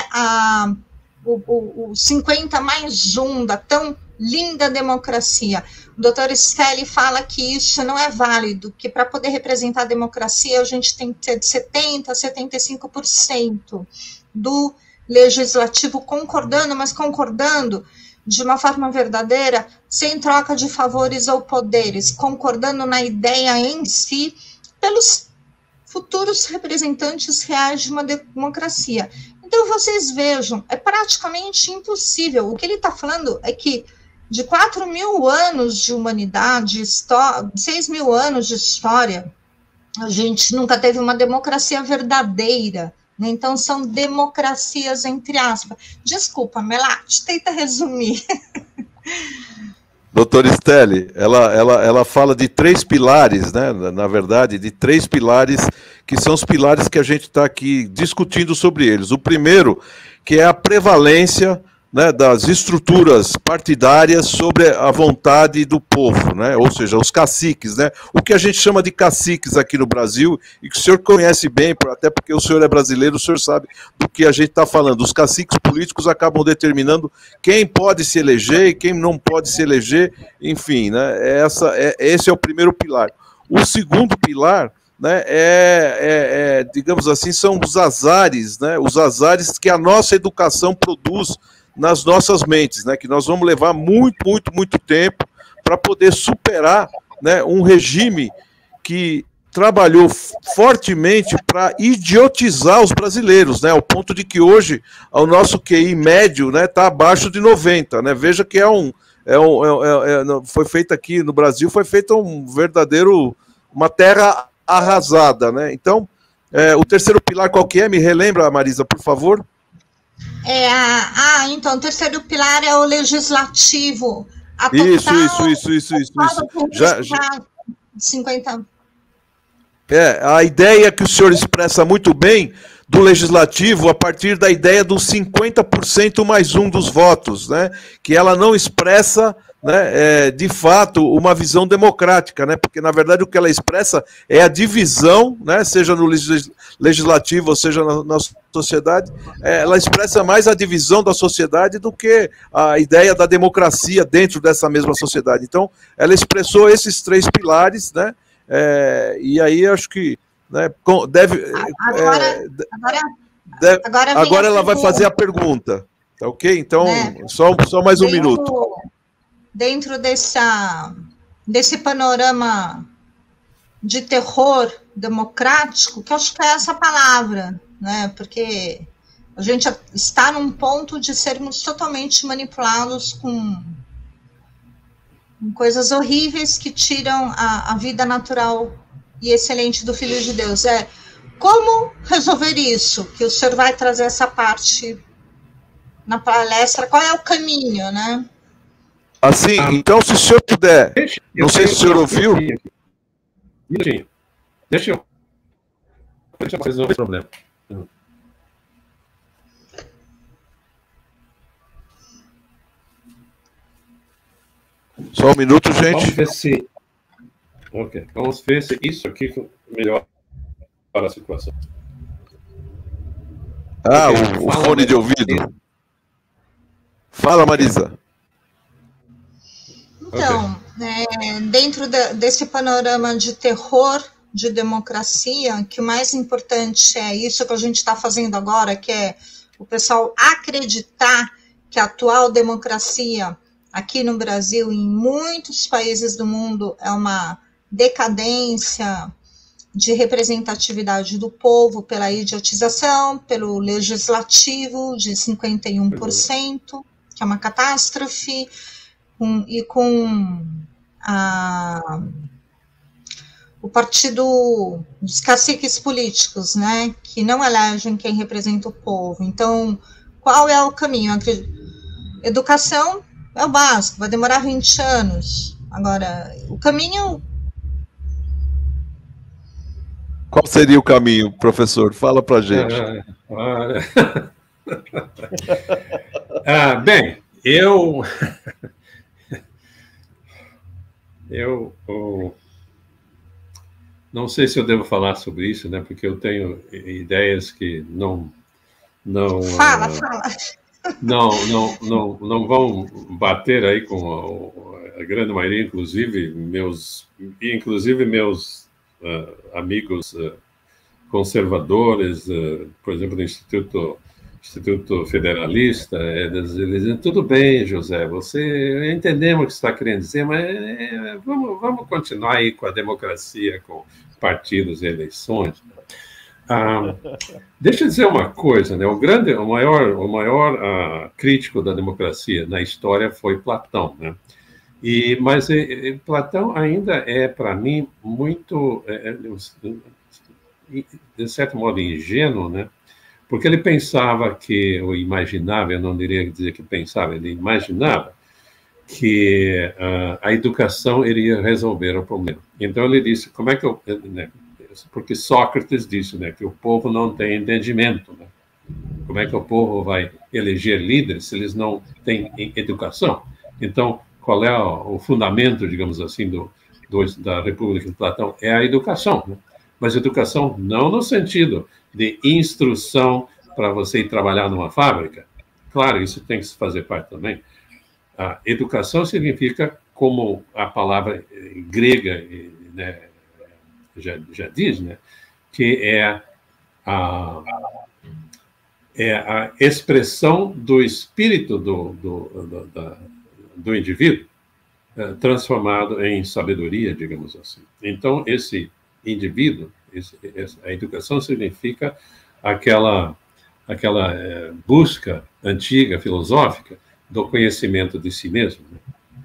o 50 mais 1 da tão linda democracia. O doutor Stelle fala que isso não é válido, que para poder representar a democracia a gente tem que ter de 70% a 75% do legislativo concordando, mas concordando de uma forma verdadeira, sem troca de favores ou poderes, concordando na ideia em si, pelos futuros representantes reais de uma democracia. Então, vocês vejam, é praticamente impossível. O que ele está falando é que de 4.000 anos de humanidade, 6.000 anos de história, a gente nunca teve uma democracia verdadeira. Então, são democracias entre aspas. Desculpa, Melati, tenta resumir. Doutor Stelle, ela fala de 3 pilares, né? Na verdade, de 3 pilares, que são os pilares que a gente está aqui discutindo sobre eles. O primeiro, que é a prevalência, né, das estruturas partidárias sobre a vontade do povo, né, ou seja, os caciques, né, o que a gente chama de caciques aqui no Brasil, e que o senhor conhece bem, até porque o senhor é brasileiro, o senhor sabe do que a gente está falando. Os caciques políticos acabam determinando quem pode se eleger e quem não pode se eleger, enfim, né, esse é o primeiro pilar. O segundo pilar, né, digamos assim, são os azares, né, os azares que a nossa educação produz nas nossas mentes, né, que nós vamos levar muito tempo para poder superar, né, um regime que trabalhou fortemente para idiotizar os brasileiros, né, ao ponto de que hoje o nosso QI médio, né, está abaixo de 90, né, veja que é foi feita aqui no Brasil, foi feita uma terra arrasada, né? Então, o terceiro pilar qual que é? Me relembra, Marisa, por favor. Então, o terceiro pilar é o legislativo. Isso. Já 50. A ideia que o senhor expressa muito bem do legislativo a partir da ideia dos 50% mais um dos votos, né? Que ela não expressa, né, de fato, uma visão democrática, né? Porque, na verdade, o que ela expressa é a divisão, né? Seja no legislativo ou seja na sociedade, ela expressa mais a divisão da sociedade do que a ideia da democracia dentro dessa mesma sociedade. Então, ela expressou esses 3 pilares, né? E aí acho que, né, agora ela vai fazer a pergunta, tá ok? Então, só mais um minuto. Dentro desse panorama de terror democrático, que eu acho que é essa palavra, né? Porque a gente está num ponto de sermos totalmente manipulados com coisas horríveis que tiram a vida natural e excelente do Filho de Deus. Como resolver isso? Que o senhor vai trazer essa parte na palestra. Qual é o caminho, né? Assim, então, se o senhor puder... Não sei se o senhor ouviu. Deixa eu resolver o problema. Só um minuto, gente. Vamos ver se isso aqui melhora a situação. O fone de ouvido. Fala, Marisa. Então, dentro desse panorama de terror de democracia, que o mais importante é isso que a gente está fazendo agora, que é o pessoal acreditar que a atual democracia aqui no Brasil e em muitos países do mundo é uma decadência de representatividade do povo pela idiotização, pelo legislativo de 51%, que é uma catástrofe, e com o partido dos caciques políticos, né, que não elegem quem representa o povo. Então, qual é o caminho? Educação é o básico, vai demorar 20 anos. Agora, o caminho... Qual seria o caminho, professor? Fala pra gente. Bem, eu não sei se eu devo falar sobre isso, né? Porque eu tenho ideias que não vão bater aí com a grande maioria, inclusive meus amigos conservadores, por exemplo, do Instituto Federalista. Eles dizem: tudo bem, José, entendemos o que você está querendo dizer, mas vamos continuar aí com a democracia, com partidos e eleições. Deixa eu dizer uma coisa, né? O maior crítico da democracia na história foi Platão, né? Mas Platão ainda é, para mim, muito, de certo modo, ingênuo, né? Porque ele pensava ou imaginava, eu não diria dizer que pensava, ele imaginava que a educação iria resolver o problema. Então ele disse, porque Sócrates disse, né, que o povo não tem entendimento, né? Como é que o povo vai eleger líderes se eles não têm educação? Então, qual é o fundamento, digamos assim, da República de Platão? É a educação, né? Mas educação não no sentido de instrução para você ir trabalhar numa fábrica. Claro, isso tem que se fazer parte também. A educação significa, como a palavra grega, né, já diz, né, que é a expressão do espírito do indivíduo transformado em sabedoria, digamos assim. Então, esse indivíduo, a educação significa aquela busca antiga, filosófica, do conhecimento de si mesmo, né?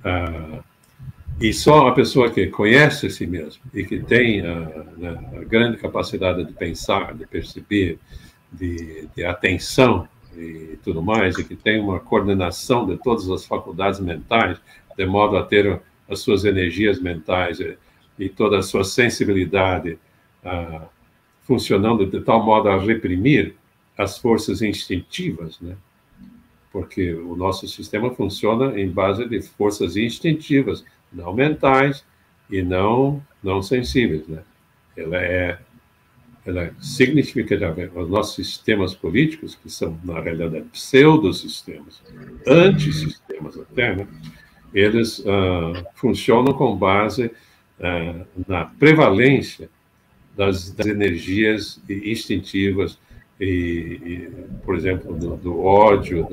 E só a pessoa que conhece a si mesmo e que tem a grande capacidade de pensar, de perceber, de atenção e tudo mais, e que tem uma coordenação de todas as faculdades mentais, de modo a ter as suas energias mentais e toda a sua sensibilidade funcionando de tal modo a reprimir as forças instintivas, né? Porque o nosso sistema funciona em base de forças instintivas, não mentais e não sensíveis, né? Ela é significativamente, os nossos sistemas políticos, que são, na realidade, pseudosistemas, antisistemas até, né? Eles funcionam com base na prevalência das energias instintivas e, por exemplo, do ódio,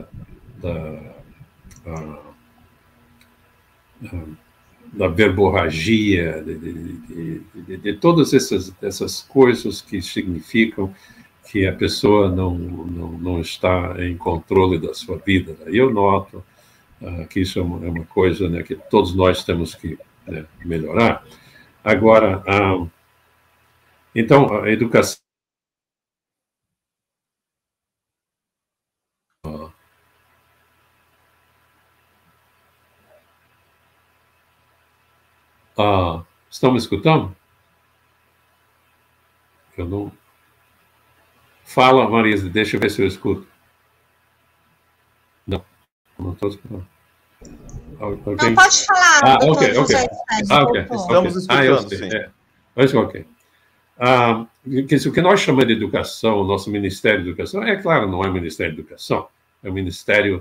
da verborragia, de todas essas coisas que significam que a pessoa não está em controle da sua vida. Eu noto que isso é uma coisa, né, que todos nós temos que, né, melhorar. Agora, então, a educação... estão me escutando? Eu não... Fala, Marisa, deixa eu ver se eu escuto. Não estou escutando. Não, pode falar, ok. Estamos escutando, sim. Ok. O que nós chamamos de educação, o nosso Ministério de Educação, é claro, não é o Ministério de Educação, é o Ministério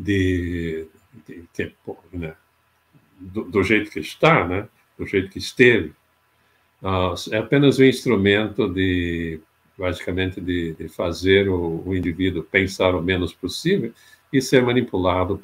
né, do jeito que está, né, do jeito que esteve. É apenas um instrumento basicamente, de fazer o indivíduo pensar o menos possível e ser manipulado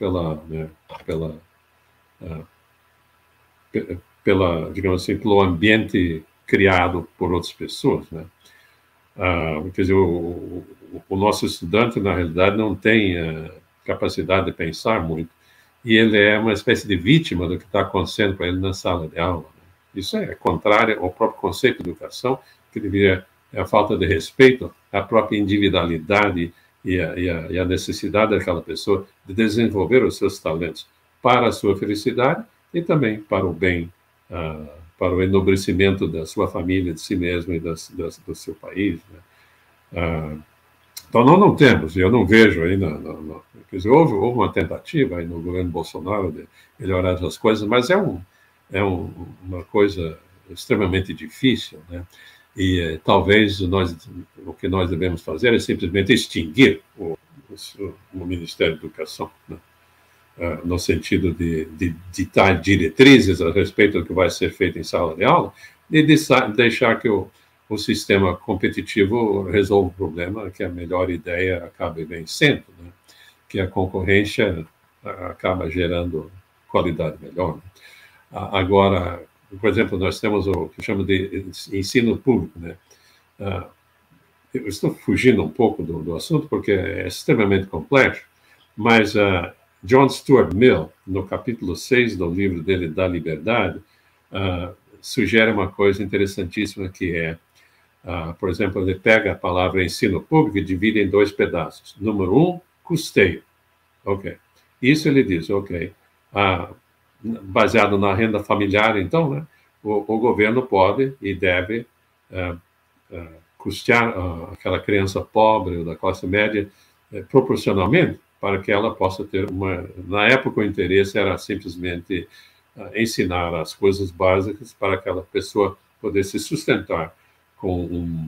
digamos assim, pelo ambiente criado por outras pessoas, né? Quer dizer, o nosso estudante, na realidade, não tem capacidade de pensar muito, e ele é uma espécie de vítima do que está acontecendo para ele na sala de aula, né? Isso é contrário ao próprio conceito de educação, que deveria a falta de respeito à própria individualidade e a necessidade daquela pessoa de desenvolver os seus talentos para a sua felicidade e também para o bem, para o enobrecimento da sua família, de si mesmo e do seu país, né? Então, nós não temos, eu não vejo aí, quer dizer, houve uma tentativa aí no governo Bolsonaro de melhorar essas coisas, mas é uma coisa extremamente difícil, né? E talvez o que nós devemos fazer é simplesmente extinguir o Ministério da Educação, né? No sentido de ditar diretrizes a respeito do que vai ser feito em sala de aula e deixar que o sistema competitivo resolva o problema, que a melhor ideia acabe vencendo, né? Que a concorrência acaba gerando qualidade melhor, né? Agora, por exemplo, nós temos o que chama de ensino público, né? Eu estou fugindo um pouco do assunto porque é extremamente complexo, mas John Stuart Mill, no capítulo 6 do livro dele, Da Liberdade, sugere uma coisa interessantíssima que é, por exemplo, ele pega a palavra ensino público e divide em dois pedaços. Número 1, custeio. Ok. Isso ele diz, ok. Baseado na renda familiar, então, né, o governo pode e deve custear aquela criança pobre ou da classe média proporcionalmente para que ela possa ter Na época, o interesse era simplesmente ensinar as coisas básicas para aquela pessoa poder se sustentar com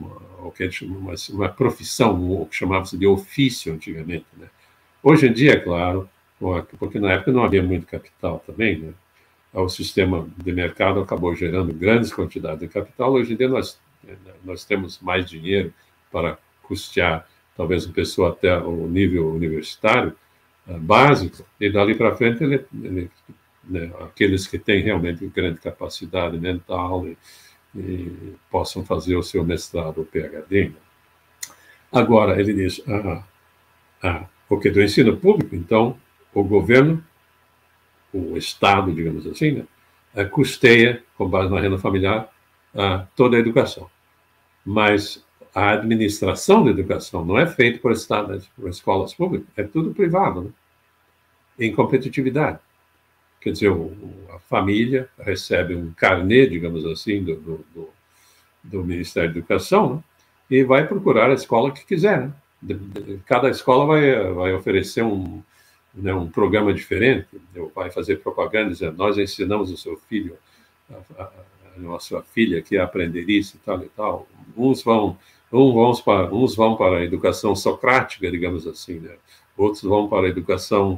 uma profissão, o que chamava-se de ofício antigamente, né? Hoje em dia, é claro, porque na época não havia muito capital também, né? O sistema de mercado acabou gerando grandes quantidades de capital. Hoje em dia nós temos mais dinheiro para custear talvez uma pessoa até o nível universitário básico, e dali para frente né, aqueles que têm realmente grande capacidade mental e possam fazer o seu mestrado ou PhD. Agora, ele diz, porque do ensino público, então, o governo o Estado, digamos assim, né, custeia, com base na renda familiar, toda a educação. Mas a administração da educação não é feita por Estado, por escolas públicas, é tudo privado, né, em competitividade. Quer dizer, a família recebe um carnê, digamos assim, do Ministério da Educação, né, e vai procurar a escola que quiser. Né? Cada escola vai oferecer um programa diferente, vai fazer propaganda dizendo: nós ensinamos o seu filho, a sua filha que aprender isso e tal. Uns vão para a educação socrática, digamos assim, né? Outros vão para a educação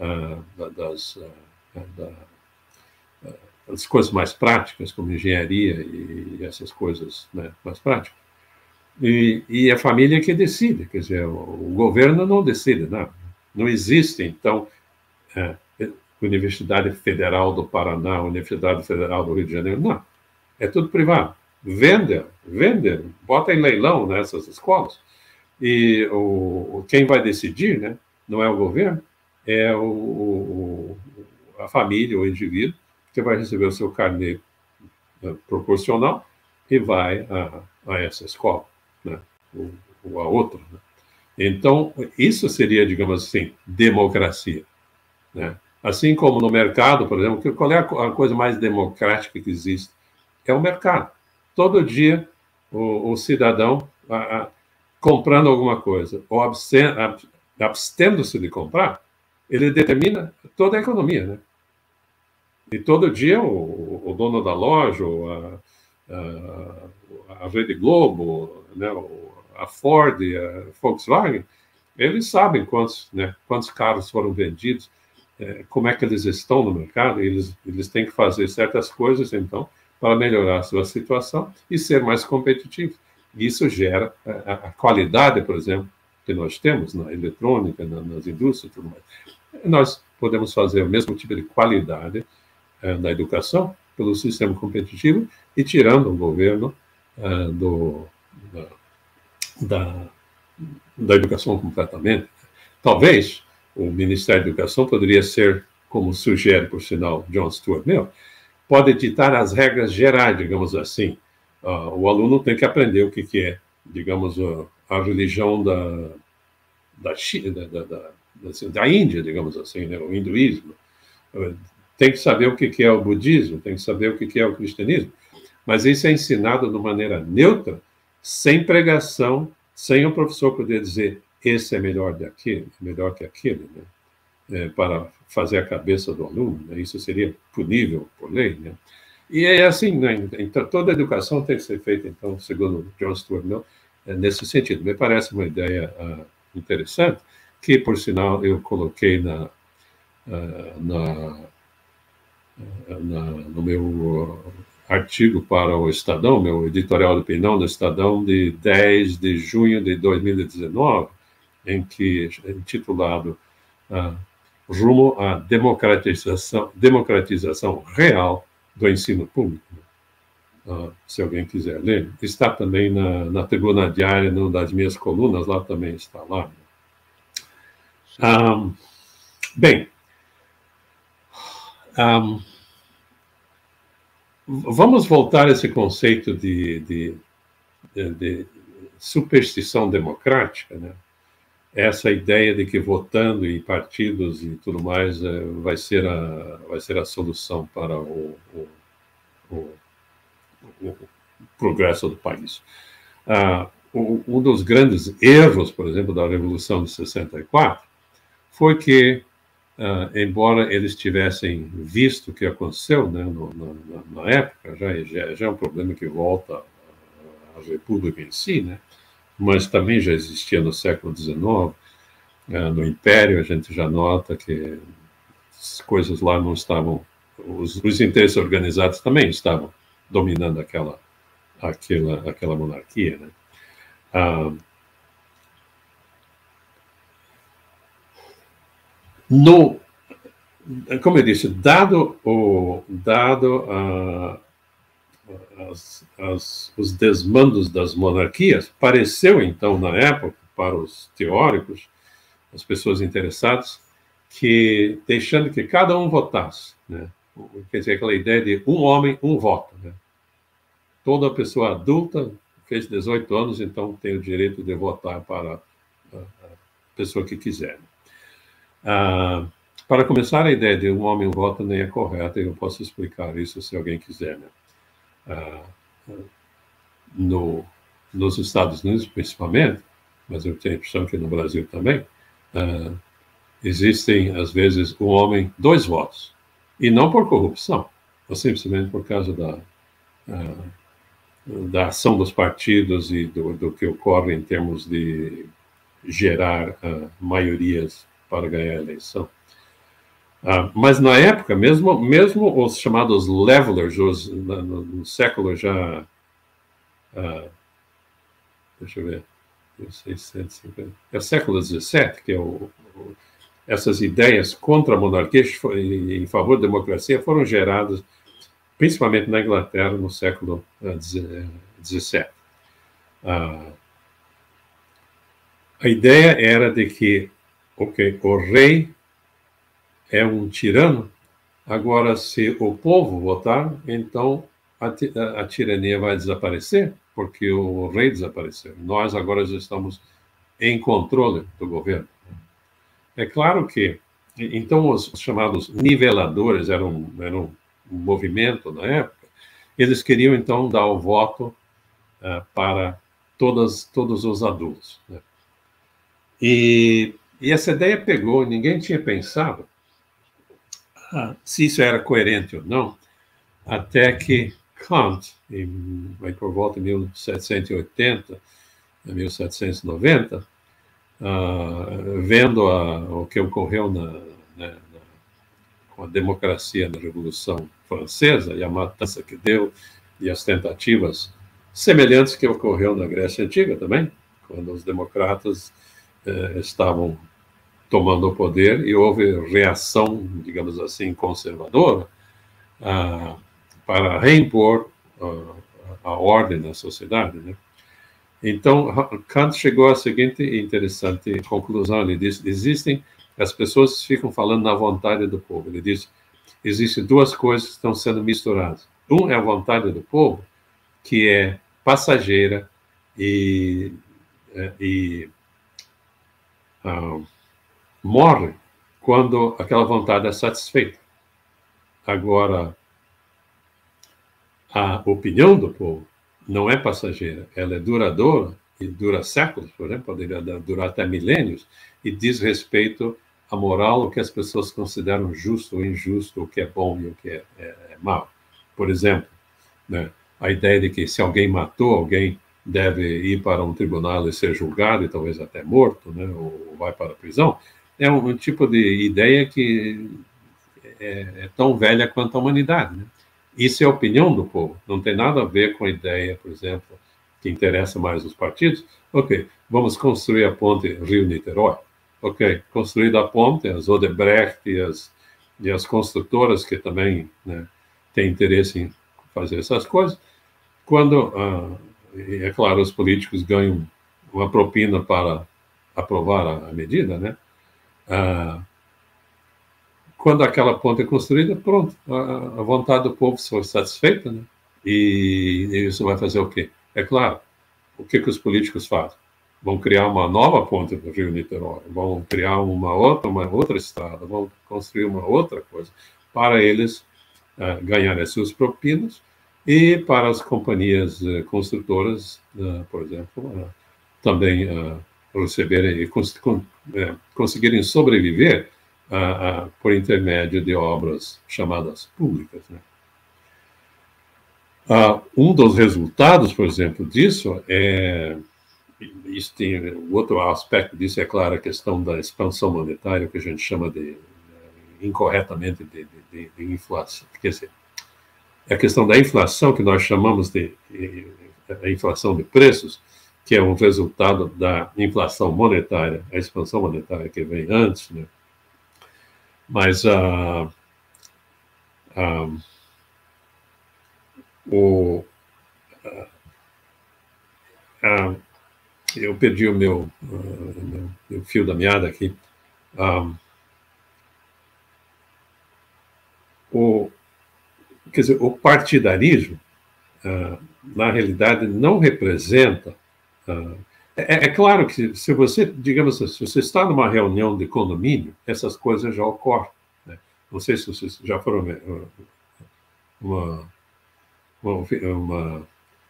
das coisas mais práticas, como engenharia e essas coisas, né, mais práticas. E a família que decide, quer dizer, o governo não decide nada. Não existe, então, Universidade Federal do Paraná, Universidade Federal do Rio de Janeiro, não. É tudo privado. Vende, bota em leilão nessas escolas. E quem vai decidir, né, não é o governo, é a família, o indivíduo, que vai receber o seu carnê proporcional e vai a essa escola, né, ou a outra. Né? Então, isso seria, digamos assim, democracia. Né? Assim como no mercado, por exemplo, qual é a coisa mais democrática que existe? É o mercado. Todo dia, o cidadão comprando alguma coisa, ou abstendo-se de comprar, ele determina toda a economia, né? E todo dia o dono da loja, ou a Rede Globo, né, a Ford, a Volkswagen, eles sabem quantos carros foram vendidos, como é que eles estão no mercado, eles têm que fazer certas coisas, então, para melhorar a sua situação e ser mais competitivos. Isso gera a qualidade, por exemplo, que nós temos na eletrônica, nas indústrias e tudo mais. Nós podemos fazer o mesmo tipo de qualidade da educação pelo sistema competitivo e tirando o governo da educação completamente. Talvez o Ministério da Educação poderia ser, como sugere, por sinal, John Stuart Mill, pode ditar as regras gerais, digamos assim. O aluno tem que aprender o que é, digamos, a religião da Índia, digamos assim, né? O hinduísmo. Tem que saber o que é o budismo, tem que saber o que é o cristianismo. Mas isso é ensinado de maneira neutra, sem pregação, sem o professor poder dizer esse é melhor que aquele, né? Para fazer a cabeça do aluno. Né? Isso seria punível por lei. Né? E é assim, né? Então, toda a educação tem que ser feita, então, segundo John Stuart Mill, nesse sentido. Me parece uma ideia interessante, que, por sinal, eu coloquei no meu artigo para o Estadão, meu editorial de opinião do Estadão, de 10 de junho de 2019, intitulado Rumo à democratização real do ensino público. Se alguém quiser ler, está também na Tribuna Diária, numa das minhas colunas, lá também está lá. Bem, vamos voltar a esse conceito de superstição democrática, né? Essa ideia de que votando em partidos e tudo mais vai ser a solução para o progresso do país. Um dos grandes erros, por exemplo, da Revolução de 64 foi que, embora eles tivessem visto o que aconteceu, né, na época, já é um problema que volta à República em si, né, mas também já existia no século XIX, no Império, a gente já nota que as coisas lá não estavam, os interesses organizados também estavam dominando aquela monarquia, né. Como eu disse, dado os desmandos das monarquias, pareceu então, na época, para os teóricos, as pessoas interessadas, que deixando que cada um votasse, né? Quer dizer, aquela ideia de um homem, um voto, né? Toda pessoa adulta fez 18 anos, então tem o direito de votar para a pessoa que quiser. Para começar, a ideia de um homem, um voto nem é correta, e eu posso explicar isso se alguém quiser, né? Nos Estados Unidos, principalmente, mas eu tenho a impressão que no Brasil também, existem, às vezes, um homem, dois votos. E não por corrupção, mas simplesmente por causa da ação dos partidos e do que ocorre em termos de gerar maiorias para ganhar a eleição. Mas na época, mesmo os chamados levelers, no século já... deixa eu ver... 650, é o século XVII, que é essas ideias contra a monarquia e em favor da democracia foram geradas principalmente na Inglaterra no século XVII. A ideia era de que, o rei é um tirano, agora se o povo votar, então a tirania vai desaparecer, porque o rei desapareceu. Nós agora já estamos em controle do governo. É claro que, então, os chamados niveladores eram um movimento na época, eles queriam, então, dar o voto para todos os adultos, né? E essa ideia pegou, ninguém tinha pensado se isso era coerente ou não, até que Kant, por volta de 1780, 1790, vendo o que ocorreu com a democracia na Revolução Francesa e a matança que deu e as tentativas semelhantes que ocorreu na Grécia Antiga também, quando os democratas estavam tomando o poder e houve reação, digamos assim, conservadora para reimpor a ordem na sociedade, né? Então, Kant chegou à seguinte interessante conclusão. Ele diz: as pessoas ficam falando na vontade do povo. Ele diz: existem duas coisas que estão sendo misturadas. Um é a vontade do povo, que é passageira e morre quando aquela vontade é satisfeita. Agora, a opinião do povo não é passageira, ela é duradoura e dura séculos, por exemplo, poderia durar até milênios, e diz respeito à moral, o que as pessoas consideram justo ou injusto, o que é bom e o que é mal. Por exemplo, né, a ideia de que se alguém matou alguém, deve ir para um tribunal e ser julgado e talvez até morto, né, ou vai para a prisão, é um tipo de ideia que é tão velha quanto a humanidade, né? Isso é a opinião do povo, não tem nada a ver com a ideia, por exemplo, que interessa mais os partidos. Ok, vamos construir a ponte Rio-Niterói. Ok, construída a ponte, as Odebrecht e as construtoras que também, né, têm interesse em fazer essas coisas. Quando, é claro, os políticos ganham uma propina para aprovar a medida, né? Quando aquela ponte é construída, pronto, a vontade do povo foi satisfeita, né? E isso vai fazer o quê? É claro, o que os políticos fazem? Vão criar uma nova ponte do Rio-Niterói, vão criar uma outra estrada, vão construir uma outra coisa, para eles ganharem as suas propinas e para as companhias construtoras, por exemplo, também receberem e conseguirem sobreviver por intermédio de obras chamadas públicas, né? Um dos resultados, por exemplo, disso isso tem outro aspecto disso, é claro, a questão da expansão monetária, que a gente chama incorretamente de inflação. Quer dizer, é a questão da inflação, que nós chamamos de a inflação de preços, que é um resultado da inflação monetária, a expansão monetária que vem antes, né? Mas eu perdi o meu fio da meada aqui. quer dizer, o partidarismo, na realidade, não representa... É claro que se você, digamos assim, se você está numa reunião de condomínio, essas coisas já ocorrem, né? Não sei se vocês já foram uma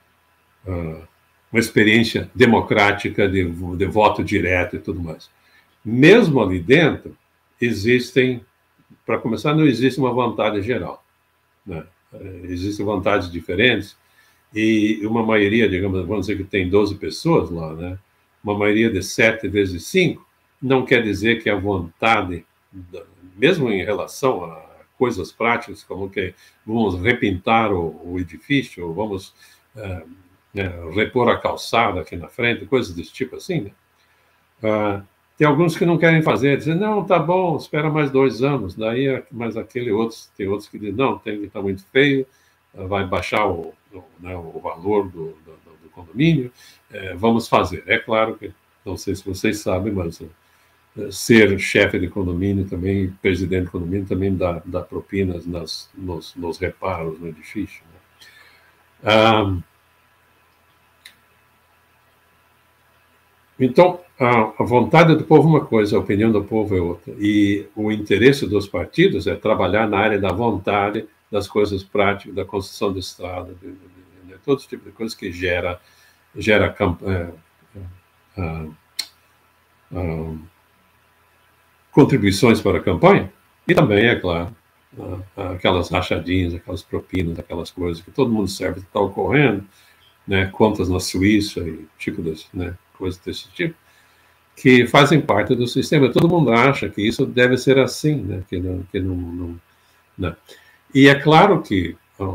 experiência democrática de voto direto e tudo mais. Mesmo ali dentro, existem, para começar, não existe uma vontade geral, né? Existem vontades diferentes, e uma maioria, digamos, vamos dizer que tem 12 pessoas lá, né? Uma maioria de 7 vezes 5, não quer dizer que a vontade, mesmo em relação a coisas práticas, como que vamos repintar o edifício, ou vamos repor a calçada aqui na frente, coisas desse tipo assim, né? Tem alguns que não querem fazer, dizem, não, tá bom, espera mais 2 anos, daí, mas tem outros que dizem, não, tem que estar muito feio, vai baixar o valor do condomínio, vamos fazer. É claro que, não sei se vocês sabem, mas ser chefe de condomínio também, presidente de condomínio, também dá propinas nos reparos no edifício, né? Então, a vontade do povo é uma coisa, a opinião do povo é outra. E o interesse dos partidos é trabalhar na área da vontade, das coisas práticas, da construção de estrada, de todo tipo de coisas que gera contribuições para a campanha. E também, é claro, aquelas rachadinhas, aquelas propinas, aquelas coisas que todo mundo sabe que está ocorrendo, né, contas na Suíça e coisas desse tipo, que fazem parte do sistema. Todo mundo acha que isso deve ser assim, né, que não. E é claro que,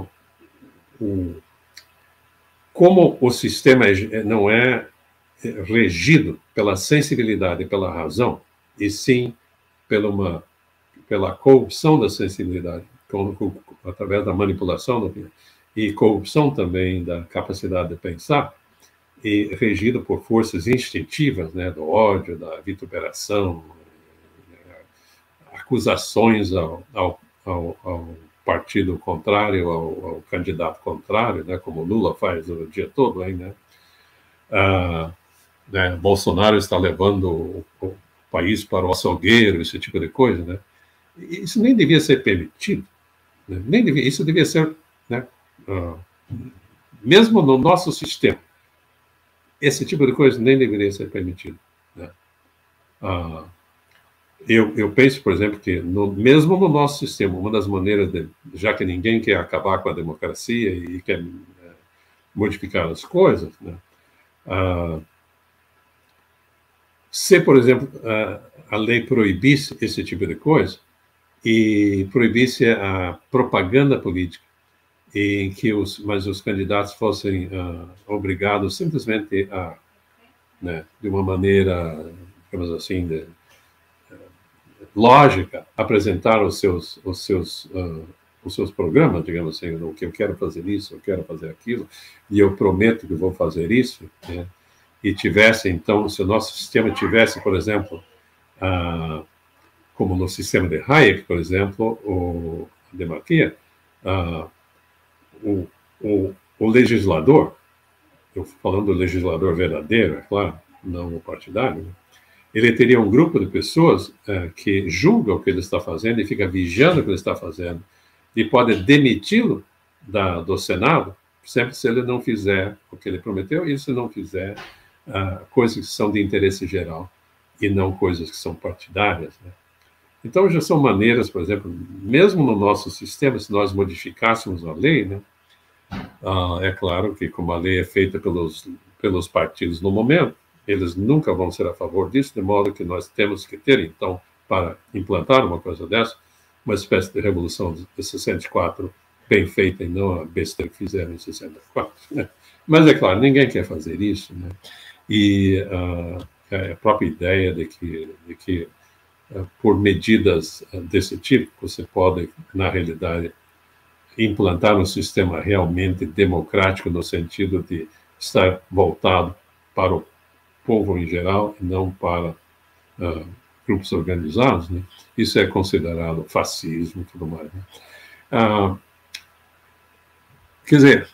como o sistema não é regido pela sensibilidade e pela razão, e sim pela corrupção da sensibilidade, através da manipulação e corrupção também da capacidade de pensar, e regido por forças instintivas, né, do ódio, da vituperação, acusações ao partido contrário, ao candidato contrário, né, como Lula faz o dia todo aí, né? Bolsonaro está levando o país para o açougueiro, esse tipo de coisa, né? Isso nem devia ser permitido, né? Isso devia ser, né, mesmo no nosso sistema, esse tipo de coisa nem deveria ser permitido, né? Eu penso, por exemplo, que mesmo no nosso sistema, uma das maneiras, já que ninguém quer acabar com a democracia e quer modificar as coisas, né? Se, por exemplo, a lei proibisse esse tipo de coisa e proibisse a propaganda política, em que os candidatos fossem obrigados simplesmente né, de uma maneira, digamos assim, lógica, apresentar os seus programas, digamos assim, o que eu quero fazer isso, eu quero fazer aquilo, e eu prometo que vou fazer isso, né? E tivesse, então, se o nosso sistema tivesse, por exemplo, como no sistema de Hayek, por exemplo, a demarquia, o legislador, eu falando do legislador verdadeiro, é claro, não o partidário, né? Ele teria um grupo de pessoas que julga o que ele está fazendo e fica vigiando o que ele está fazendo e pode demiti-lo do Senado sempre se ele não fizer o que ele prometeu e se não fizer coisas que são de interesse geral e não coisas que são partidárias, né? Então, já são maneiras, por exemplo, mesmo no nosso sistema, se nós modificássemos a lei, né, é claro que como a lei é feita pelos partidos no momento, eles nunca vão ser a favor disso, de modo que nós temos que ter, então, para implantar uma coisa dessa, uma espécie de revolução de 64 bem feita e não a besteira que fizeram em 64. Né? Mas, é claro, ninguém quer fazer isso, né? E a própria ideia de que por medidas desse tipo, você pode, na realidade, implantar um sistema realmente democrático no sentido de estar voltado para o povo em geral e não para grupos organizados, né? Isso é considerado fascismo e tudo mais, né? Quer dizer,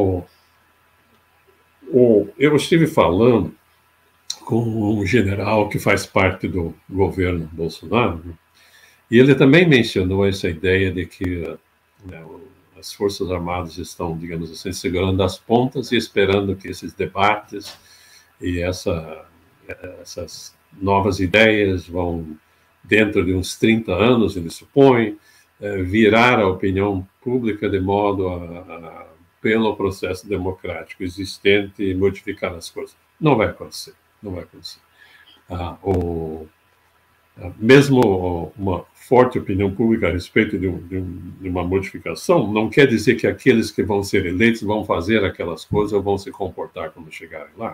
eu estive falando com um general que faz parte do governo Bolsonaro, né? E ele também mencionou essa ideia de que, né, as Forças Armadas estão, digamos assim, segurando as pontas e esperando que esses debates e essas novas ideias vão, dentro de uns 30 anos, ele supõe, virar a opinião pública de modo pelo processo democrático existente, modificar as coisas. Não vai acontecer, não vai acontecer. Mesmo uma forte opinião pública a respeito de uma modificação, não quer dizer que aqueles que vão ser eleitos vão fazer aquelas coisas ou vão se comportar quando chegarem lá.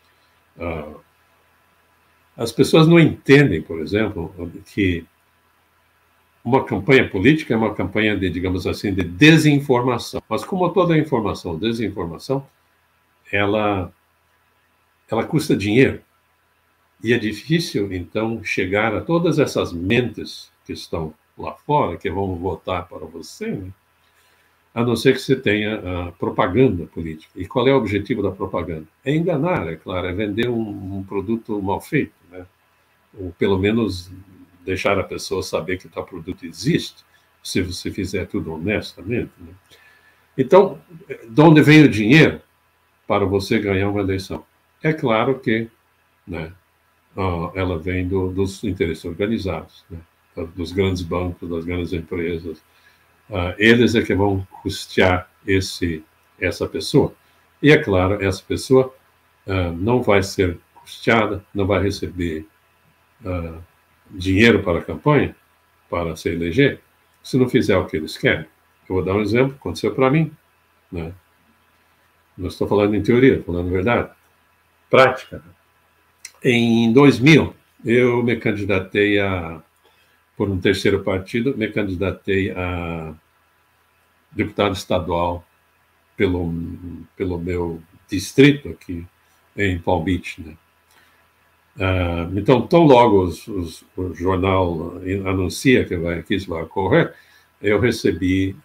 As pessoas não entendem, por exemplo, que uma campanha política é uma campanha de, digamos assim, de desinformação. Mas como toda informação, desinformação, ela custa dinheiro. E é difícil, então, chegar a todas essas mentes que estão lá fora, que vão votar para você, né? A não ser que você tenha propaganda política. E qual é o objetivo da propaganda? É enganar, é claro, é vender um produto mal feito, né? Ou pelo menos deixar a pessoa saber que tal produto existe, se você fizer tudo honestamente, né? Então, de onde vem o dinheiro para você ganhar uma eleição? É claro que, né, ela vem dos interesses organizados, né, dos grandes bancos, das grandes empresas. Eles é que vão custear essa pessoa. E, é claro, essa pessoa não vai ser custeada, não vai receber dinheiro para a campanha, para se eleger, se não fizer o que eles querem. Eu vou dar um exemplo, aconteceu para mim, né? Não estou falando em teoria, estou falando verdade. Prática. Em 2000, eu me candidatei por um terceiro partido, me candidatei a deputado estadual pelo meu distrito aqui em Palm Beach, né? Então, tão logo o jornal anuncia que isso vai ocorrer, eu recebi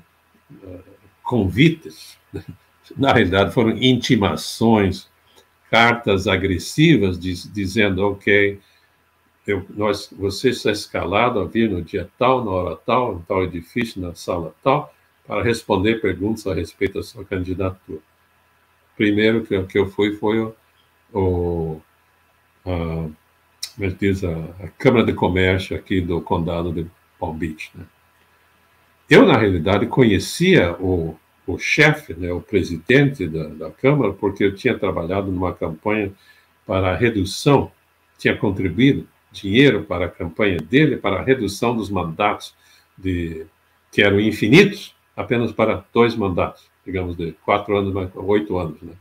convites, na realidade foram intimações, cartas agressivas dizendo, ok, você está escalado a vir no dia tal, na hora tal, no tal edifício, na sala tal, para responder perguntas a respeito da sua candidatura. Primeiro que eu fui foi a Câmara de Comércio aqui do Condado de Palm Beach, né? Eu, na realidade, conhecia o chefe, né, o presidente da Câmara, porque eu tinha trabalhado numa campanha para a redução, tinha contribuído dinheiro para a campanha dele, para a redução dos mandatos que eram infinitos, apenas para 2 mandatos, digamos, de 4 anos, mais 8 anos, né?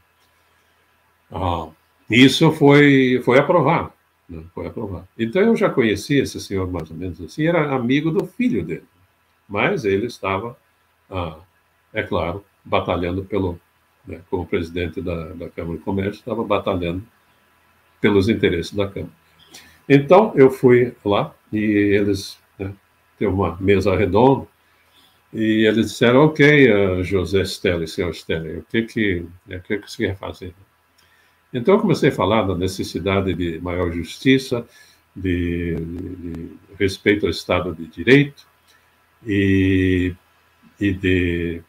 Isso foi aprovado, né? Foi aprovado. Então, eu já conhecia esse senhor mais ou menos assim, era amigo do filho dele, mas ele estava, é claro, batalhando né, como presidente da Câmara de Comércio, estava batalhando pelos interesses da Câmara. Então, eu fui lá e eles, né, teve uma mesa redonda e eles disseram, ok, José Stelly, senhor Stelly, o que você quer fazer? Então, eu comecei a falar da necessidade de maior justiça, de respeito ao Estado de Direito e de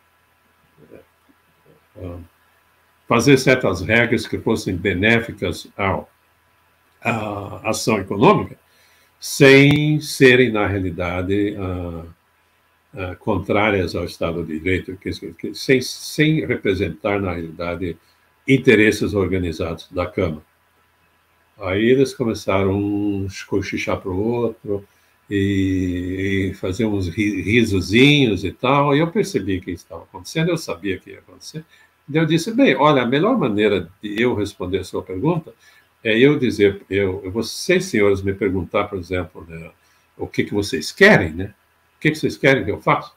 fazer certas regras que fossem benéficas à ação econômica, sem serem, na realidade, contrárias ao Estado de Direito, sem representar, na realidade, interesses organizados da Câmara. Aí eles começaram um cochichar para o outro e fazer uns risozinhos e tal, e eu percebi que isso estava acontecendo, eu sabia que ia acontecer. Daí eu disse, bem, olha, a melhor maneira de eu responder a sua pergunta é eu dizer, vocês, senhores, me perguntar, por exemplo, né, o que vocês querem, né? O que vocês querem que eu faça?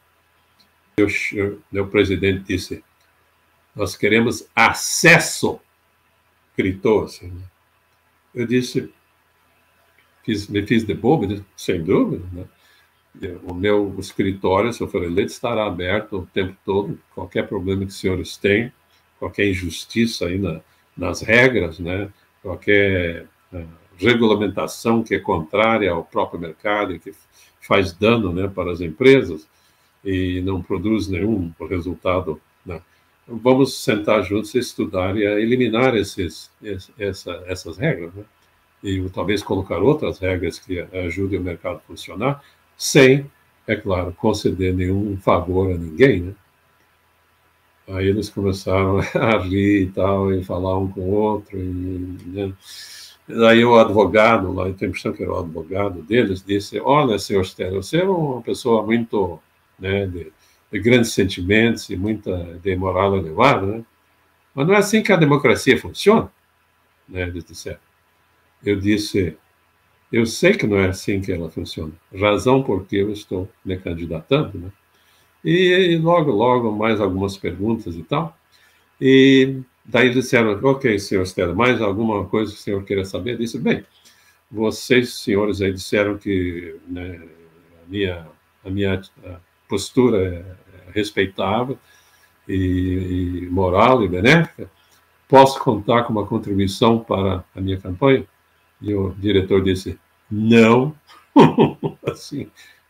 O presidente disse, nós queremos acesso, gritou assim, né? Eu disse, me fiz de bobo, sem dúvida, né? o meu escritório, se eu for eleito, estará aberto o tempo todo. Qualquer problema que os senhores têm, qualquer injustiça aí nas regras, né? Qualquer regulamentação que é contrária ao próprio mercado e que faz dano, né, para as empresas e não produz nenhum resultado, né? Vamos sentar juntos e estudar e eliminar essas regras, né? E talvez colocar outras regras que ajudem o mercado a funcionar, sem, é claro, conceder nenhum favor a ninguém, né? Aí eles começaram a rir e tal, e falar um com o outro, né? Daí o advogado, lá, eu tenho a impressão que era o advogado deles, disse: olha, senhor Stedley, você é uma pessoa muito, né, de grandes sentimentos e de moral elevada, né? Mas não é assim que a democracia funciona, né? Eles disseram. Eu disse: eu sei que não é assim que ela funciona, razão porque eu estou me candidatando, né? E logo, mais algumas perguntas e tal. E daí eles disseram: ok, senhor Stedley, mais alguma coisa que o senhor queira saber? Eu disse: bem, vocês, senhores, aí disseram que, né, a minha postura é respeitável e moral e benéfica. Posso contar com uma contribuição para a minha campanha? E o diretor disse: não. Assim,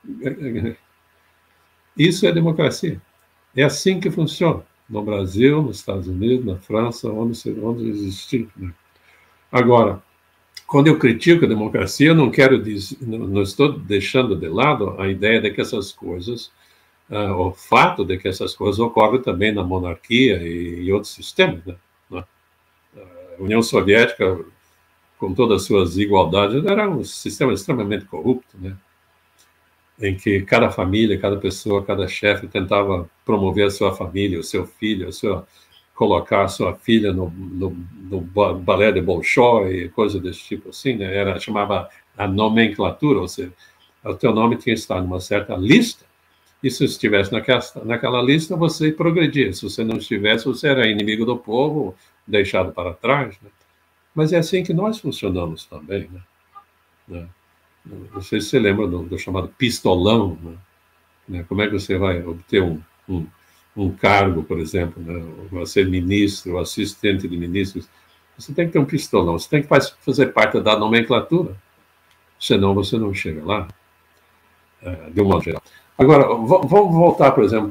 isso é democracia. É assim que funciona. No Brasil, nos Estados Unidos, na França, onde existir, né? Agora, quando eu critico a democracia, eu não estou deixando de lado a ideia de que essas coisas, o fato de que essas coisas ocorrem também na monarquia e outros sistemas, né? A União Soviética, com todas as suas igualdades, era um sistema extremamente corrupto, né? Em que cada família, cada pessoa, cada chefe tentava promover a sua família, o seu filho, colocar a sua filha no balé de Bolshoi, coisa desse tipo assim, né? Chamava a nomenclatura, ou seja, o teu nome tinha que estar numa certa lista, e se estivesse naquela lista, você progredia. Se você não estivesse, você era inimigo do povo, deixado para trás, né? Mas é assim que nós funcionamos também, né? Não sei se você lembra do chamado pistolão, né? Como é que você vai obter um cargo, por exemplo, né? Vai ser ministro, assistente de ministros. Você tem que ter um pistolão, você tem que fazer parte da nomenclatura, senão você não chega lá, de um modo geral. Agora, vamos voltar, por exemplo,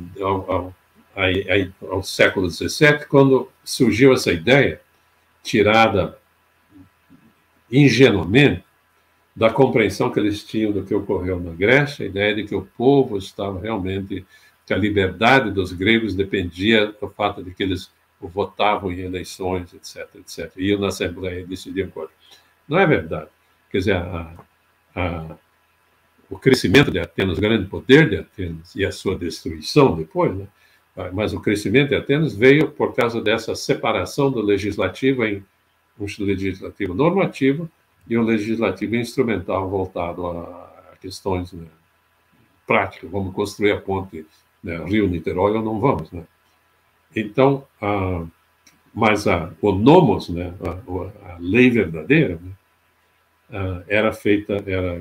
ao século XVII, quando surgiu essa ideia, tirada ingenuamente da compreensão que eles tinham do que ocorreu na Grécia, a ideia de que o povo estava realmente, que a liberdade dos gregos dependia do fato de que eles votavam em eleições, etc., etc., iam na Assembleia e decidiam coisas. Não é verdade. Quer dizer, o crescimento de Atenas, o grande poder de Atenas e a sua destruição depois, né? Mas o crescimento de Atenas veio por causa dessa separação do legislativo em um legislativo normativo e um legislativo instrumental voltado a questões, né, práticas. Vamos construir a ponte, né, Rio-Niterói ou não vamos, né? Então, mas o nomos, né, a lei verdadeira, né, era feita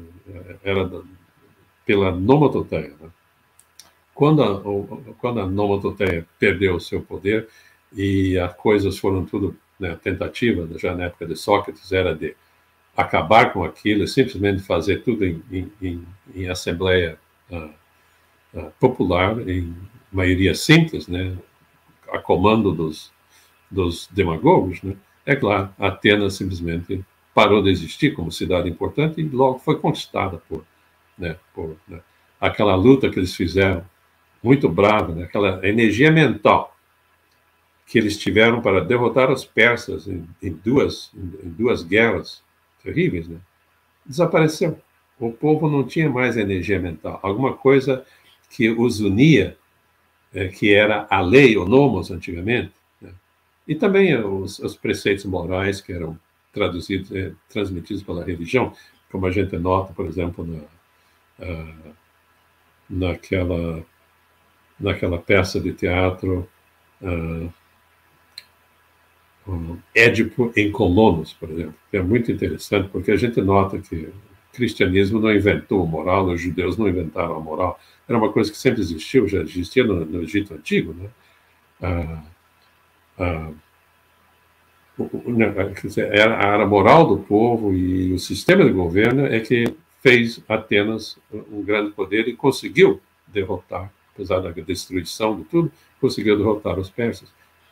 pela nomototeia, né? Quando a nomototeia perdeu o seu poder e as coisas foram tudo, né, tentativa, já na época de Sócrates, era de acabar com aquilo, simplesmente fazer tudo em assembleia popular, em maioria simples, né, a comando dos demagogos, né? É claro, Atenas simplesmente parou de existir como cidade importante e logo foi conquistada por aquela luta que eles fizeram, muito brava, né? Aquela energia mental que eles tiveram para derrotar os persas em duas guerras terríveis, né? Desapareceu. O povo não tinha mais energia mental. Alguma coisa que os unia, que era a lei, o nomos, antigamente, né? E também os preceitos morais que eram transmitidos pela religião, como a gente nota, por exemplo, naquela peça de teatro, Édipo em Colonos, por exemplo, que é muito interessante, porque a gente nota que cristianismo não inventou a moral, os judeus não inventaram a moral. Era uma coisa que sempre existiu, já existia no Egito Antigo, né? Era a moral do povo e o sistema de governo é que fez Atenas um grande poder e conseguiu derrotar, apesar da destruição de tudo, conseguiu derrotar os persas.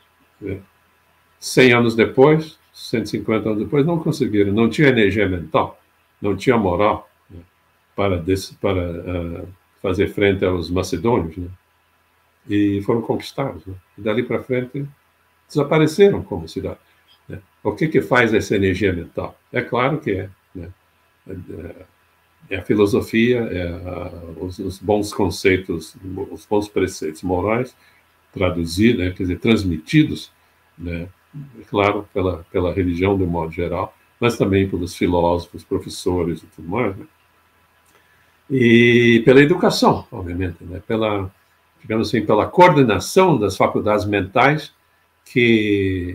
100 anos depois, 150 anos depois, não conseguiram, não tinha energia mental, não tinha moral, né, para fazer frente aos macedônios, né, e foram conquistados. Né, e dali para frente desapareceram como cidade. Né. O que faz essa energia mental? É claro que é, né, é a filosofia, os bons conceitos, os bons preceitos morais, traduzidos, né, quer dizer, transmitidos, né, é claro, pela religião de um modo geral, mas também pelos filósofos, professores e tudo mais, né? E pela educação, obviamente, né? Digamos assim, pela coordenação das faculdades mentais que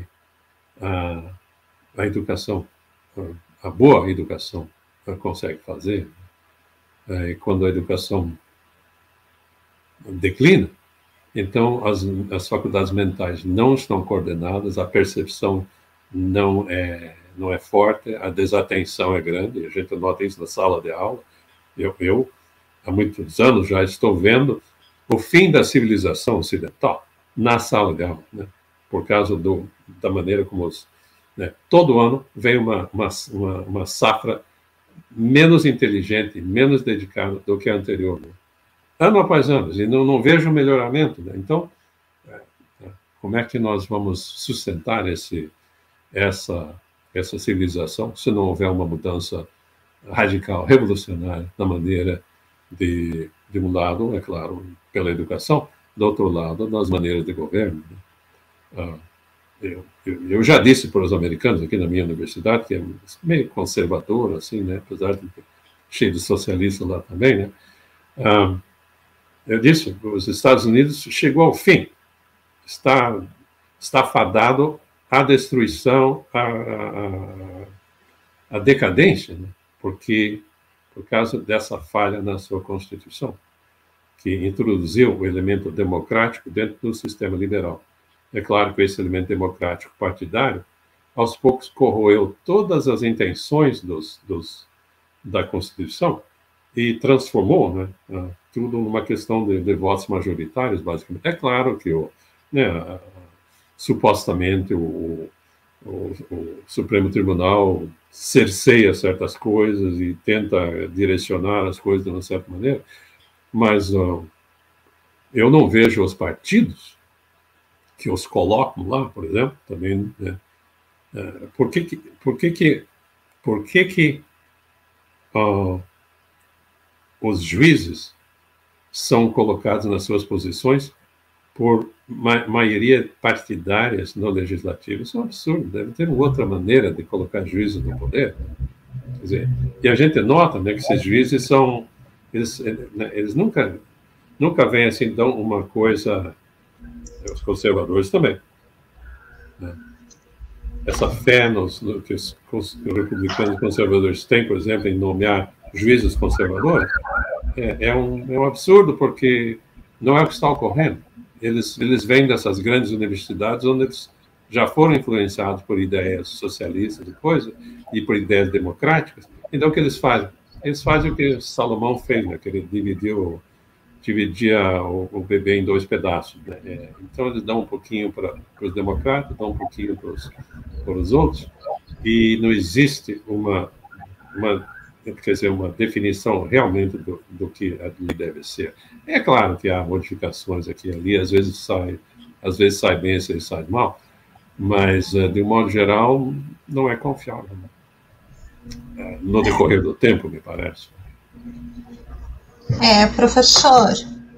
a educação, a boa educação, consegue fazer. E quando a educação declina, então as faculdades mentais não estão coordenadas, a percepção não é forte, a desatenção é grande, a gente nota isso na sala de aula. Eu há muitos anos já estou vendo o fim da civilização ocidental na sala de aula, né? Por causa da maneira como né, todo ano vem uma safra menos inteligente, menos dedicada do que a anterior, né? Ano após ano, e não vejo melhoramento, né? Então, como é que nós vamos sustentar essa civilização se não houver uma mudança radical, revolucionária, na maneira de um lado, é claro, pela educação, do outro lado, nas maneiras de governo, né? Eu já disse para os americanos aqui na minha universidade, que é meio conservador, assim, né? Apesar de cheio de socialistas lá também, né? Eu disse, os Estados Unidos chegou ao fim, está fadado à destruição, à decadência, né? Por causa dessa falha na sua Constituição, que introduziu o elemento democrático dentro do sistema liberal. É claro que esse elemento democrático partidário, aos poucos, corroeu todas as intenções da Constituição e transformou, né, tudo numa questão de votos majoritários, basicamente. É claro que supostamente o Supremo Tribunal cerceia certas coisas e tenta direcionar as coisas de uma certa maneira, mas eu não vejo os partidos que os colocam lá, por exemplo, também, né, por que os juízes são colocados nas suas posições por maioria partidárias no legislativo? Isso é um absurdo. Deve ter uma outra maneira de colocar juízes no poder. Quer dizer, e a gente nota, né, que esses juízes eles nunca vêm assim, dão uma coisa, os conservadores também, né? Essa fé que os republicanos conservadores têm, por exemplo, em nomear juízes conservadores, é um absurdo, porque não é o que está ocorrendo. Eles vêm dessas grandes universidades onde eles já foram influenciados por ideias socialistas e por ideias democráticas. Então, o que eles fazem? Eles fazem o que Salomão fez, né? Que ele dividia o bebê em 2 pedaços, né? Então, eles dão um pouquinho para os democratas, dão um pouquinho para os outros, e não existe uma definição realmente do que ali deve ser. É claro que há modificações aqui e ali, às vezes sai bem, às vezes sai mal, mas, de um modo geral, não é confiável, né? No decorrer do tempo, me parece. Professor,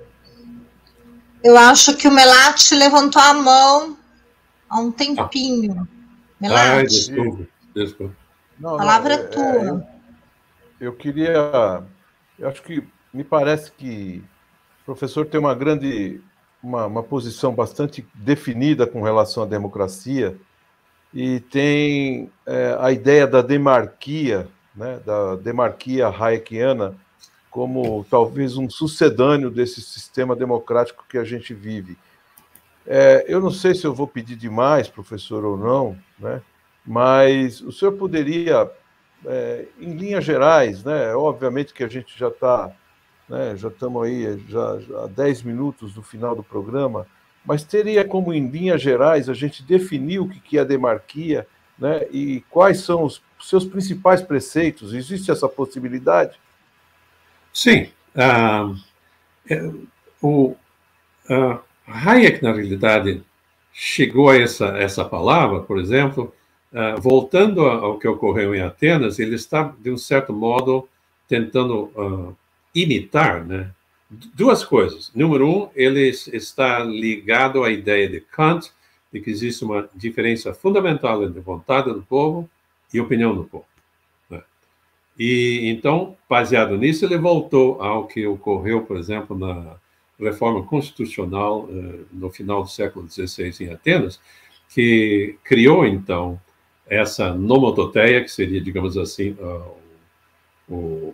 eu acho que o Melati levantou a mão há um tempinho. Melati, desculpa. A palavra é tua. Eu acho que me parece que o professor tem uma posição bastante definida com relação à democracia e tem a ideia da demarquia, né, da demarquia hayekiana como talvez um sucedâneo desse sistema democrático que a gente vive. Eu não sei se eu vou pedir demais, professor, ou não, né, mas o senhor poderia, em linhas gerais, né, obviamente que a gente já está, né, já estamos aí já há 10 minutos do final do programa, mas teria como, em linhas gerais, a gente definir o que é a demarquia, né, e quais são os seus principais preceitos? Existe essa possibilidade? Sim. Hayek, na realidade, chegou a essa palavra, por exemplo, voltando ao que ocorreu em Atenas, ele está, de um certo modo, tentando imitar, né, duas coisas. Número um, ele está ligado à ideia de Kant, de que existe uma diferença fundamental entre vontade do povo e opinião do povo. Né? E, então, baseado nisso, ele voltou ao que ocorreu, por exemplo, na reforma constitucional no final do século XVI em Atenas, que criou, então, essa nomototeia, que seria, digamos assim, o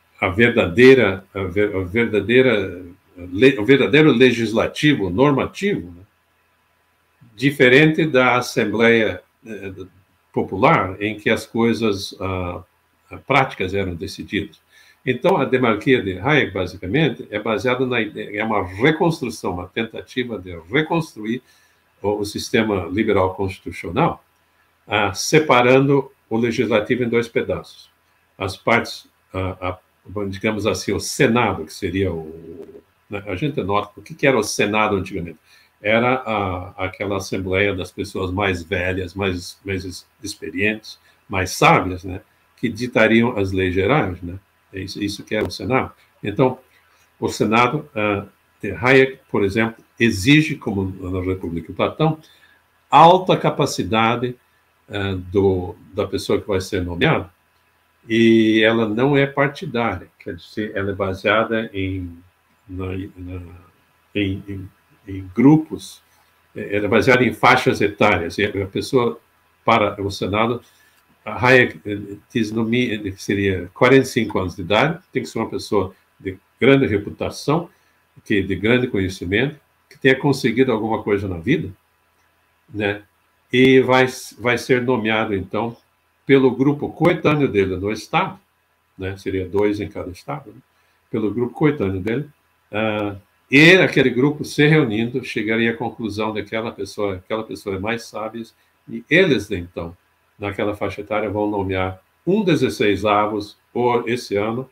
verdadeiro legislativo, normativo, né? Diferente da Assembleia Popular, em que as coisas práticas eram decididas. Então, a demarquia de Hayek, basicamente, é baseada na ideia, é uma reconstrução, uma tentativa de reconstruir o sistema liberal constitucional, separando o legislativo em dois pedaços. As partes, digamos assim, o Senado, que seria a gente nota, o que era o Senado antigamente? Era aquela assembleia das pessoas mais velhas, mais experientes, mais sábias, né, que ditariam as leis gerais, né? É isso que era o Senado. Então, o Senado de Hayek, por exemplo, exige, como na República de Platão, alta capacidade da pessoa que vai ser nomeada, e ela não é partidária, quer dizer, ela é baseada em grupos, ela é baseada em faixas etárias, e a pessoa, para o Senado, Hayek diz que seria 45 anos de idade, tem que ser uma pessoa de grande reputação, de grande conhecimento, que tenha conseguido alguma coisa na vida, né? E vai ser nomeado, então, pelo grupo coetâneo dele no Estado, né? Seria 2 em cada Estado, né? Pelo grupo coetâneo dele, e aquele grupo se reunindo, chegaria à conclusão de que aquela pessoa é mais sábia, e eles, então, naquela faixa etária, vão nomear 16avos por esse ano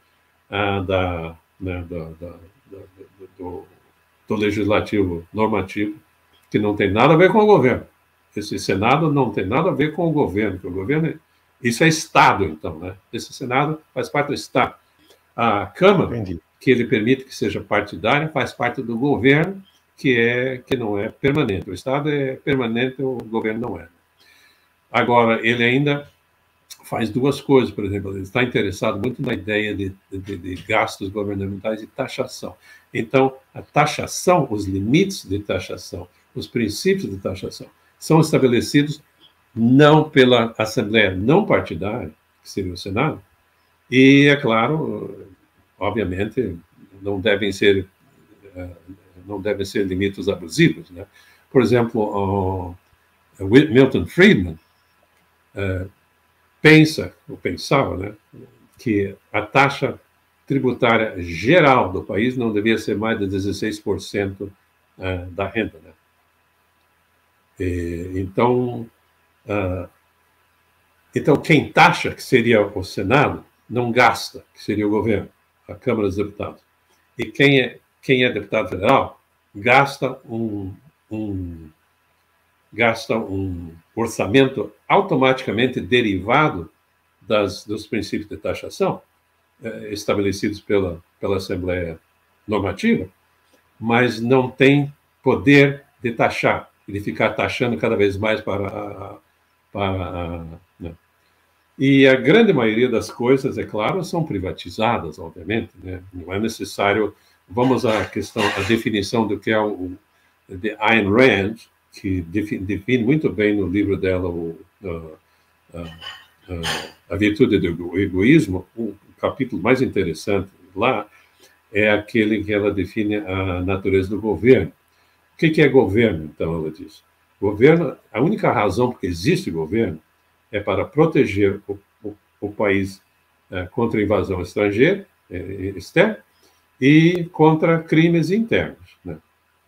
do legislativo normativo, que não tem nada a ver com o governo. Esse Senado não tem nada a ver com o governo, porque o governo, isso é Estado, então, né? Esse Senado faz parte do Estado. A Câmara, que ele permite que seja partidária, faz parte do governo, que não é permanente. O Estado é permanente, o governo não é. Agora, ele ainda faz duas coisas, por exemplo, ele está interessado muito na ideia de gastos governamentais e taxação. Então, a taxação, os limites de taxação, os princípios de taxação, são estabelecidos não pela Assembleia não partidária, que seria o Senado, e, é claro, obviamente, não devem ser limites abusivos, né? Por exemplo, Milton Friedman pensava, né, que a taxa tributária geral do país não devia ser mais de 16% da renda, né? Então, quem taxa, que seria o Senado, não gasta, que seria o governo, a Câmara dos Deputados. E quem é deputado federal gasta um orçamento automaticamente derivado dos princípios de taxação estabelecidos pela Assembleia Normativa, mas não tem poder de taxar, de ficar taxando cada vez mais né? E a grande maioria das coisas, é claro, são privatizadas, obviamente, né? Não é necessário. Vamos à definição do que é de Ayn Rand, que define muito bem no livro dela a virtude do egoísmo, o capítulo mais interessante lá é aquele que ela define a natureza do governo. O que é governo, então, ela diz? Governo, a única razão por que existe governo é para proteger o país contra a invasão estrangeira, externa, e contra crimes internos, né?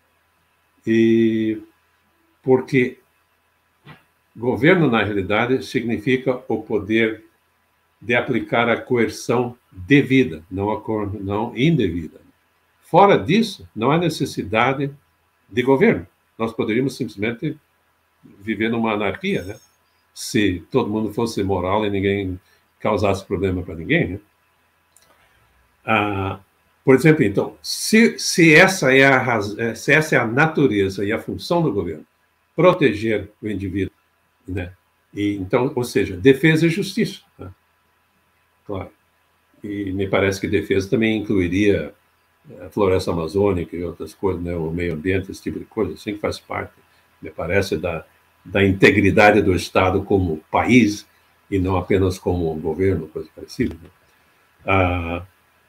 E porque governo, na realidade, significa o poder de aplicar a coerção devida, não indevida. Fora disso, não há necessidade de governo. Nós poderíamos simplesmente viver numa anarquia, né? Se todo mundo fosse moral e ninguém causasse problema para ninguém, né? Por exemplo, então, se essa é a natureza e a função do governo, proteger o indivíduo, né? E, então, ou seja, defesa e justiça, né? Claro. E me parece que defesa também incluiria a floresta amazônica e outras coisas, né? O meio ambiente, esse tipo de coisa, assim, que faz parte, me parece, da integridade do Estado como país e não apenas como governo, coisa parecida, né?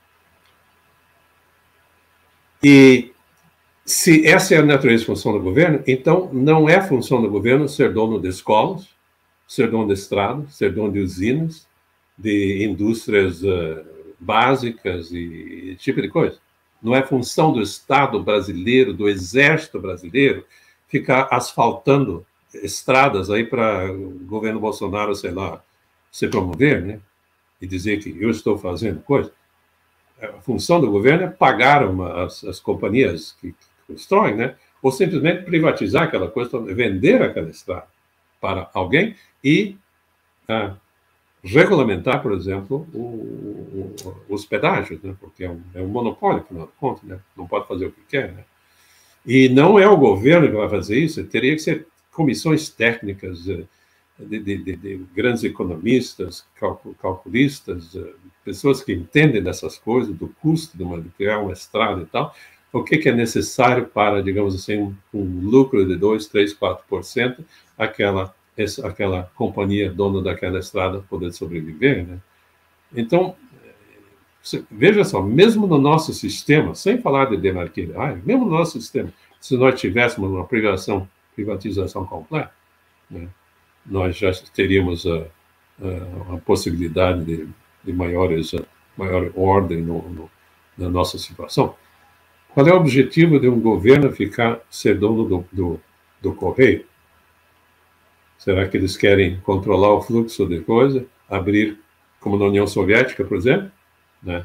E se essa é a natureza e função do governo, então não é função do governo ser dono de escolas, ser dono de estradas, ser dono de usinas, de indústrias básicas e esse tipo de coisa. Não é função do Estado brasileiro, do Exército brasileiro, ficar asfaltando estradas aí para o governo Bolsonaro, sei lá, se promover, né? E dizer que eu estou fazendo coisa. A função do governo é pagar as companhias que constroem, né? Ou simplesmente privatizar aquela coisa, vender aquela estrada para alguém e regulamentar, por exemplo, os pedágios, né? Porque é um monopólio, afinal de contas, né? Não pode fazer o que quer, né? E não é o governo que vai fazer isso, teria que ser comissões técnicas de grandes economistas, calculistas, pessoas que entendem dessas coisas, do custo de criar uma estrada e tal, o que é necessário para, digamos assim, um lucro de 2%, 3%, 4%, aquela companhia dona daquela estrada poder sobreviver, né? Então, veja só, mesmo no nosso sistema, sem falar de demarquia, mesmo no nosso sistema, se nós tivéssemos uma privatização completa, né, nós já teríamos a possibilidade de maior ordem na nossa situação. Qual é o objetivo de um governo ser dono do correio? Será que eles querem controlar o fluxo de coisa, abrir, como na União Soviética, por exemplo, né?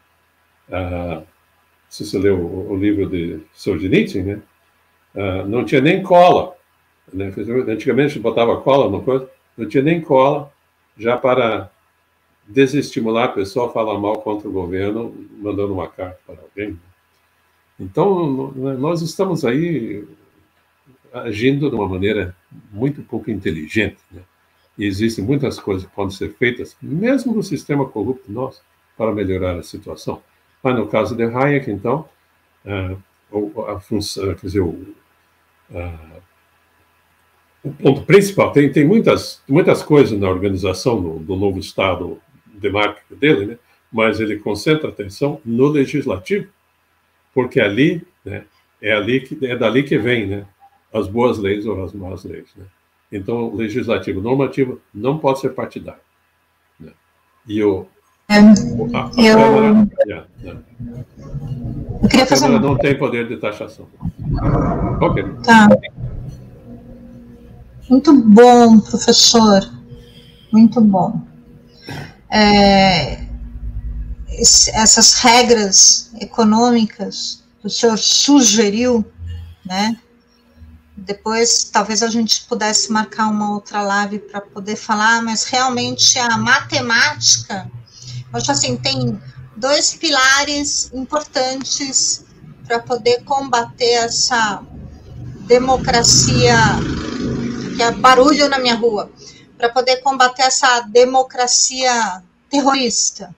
Se você leu o livro de Solzhenitsyn, né? Não tinha nem cola, né? Antigamente a gente botava cola no coisa, não tinha nem cola, já para desestimular a pessoa a falar mal contra o governo, mandando uma carta para alguém. Então, nós estamos aí agindo de uma maneira muito pouco inteligente, né? E existem muitas coisas que podem ser feitas, mesmo no sistema corrupto nosso, para melhorar a situação. Mas no caso de Hayek, então, a função, quer dizer, o ponto principal, tem muitas coisas na organização do novo Estado democrático dele, né? Mas ele concentra a atenção no legislativo, porque ali, né, é dali que vem, né, as boas leis ou as más leis, né? Então, o legislativo normativo não pode ser partidário, né? E a Câmara não tem poder de taxação. Ok. Tá. Muito bom, professor. Muito bom. Essas regras econômicas que o senhor sugeriu, né? Depois, talvez a gente pudesse marcar uma outra live para poder falar, mas realmente a matemática, eu acho assim, tem 2 pilares importantes para poder combater essa democracia, que é barulho na minha rua, para poder combater essa democracia terrorista.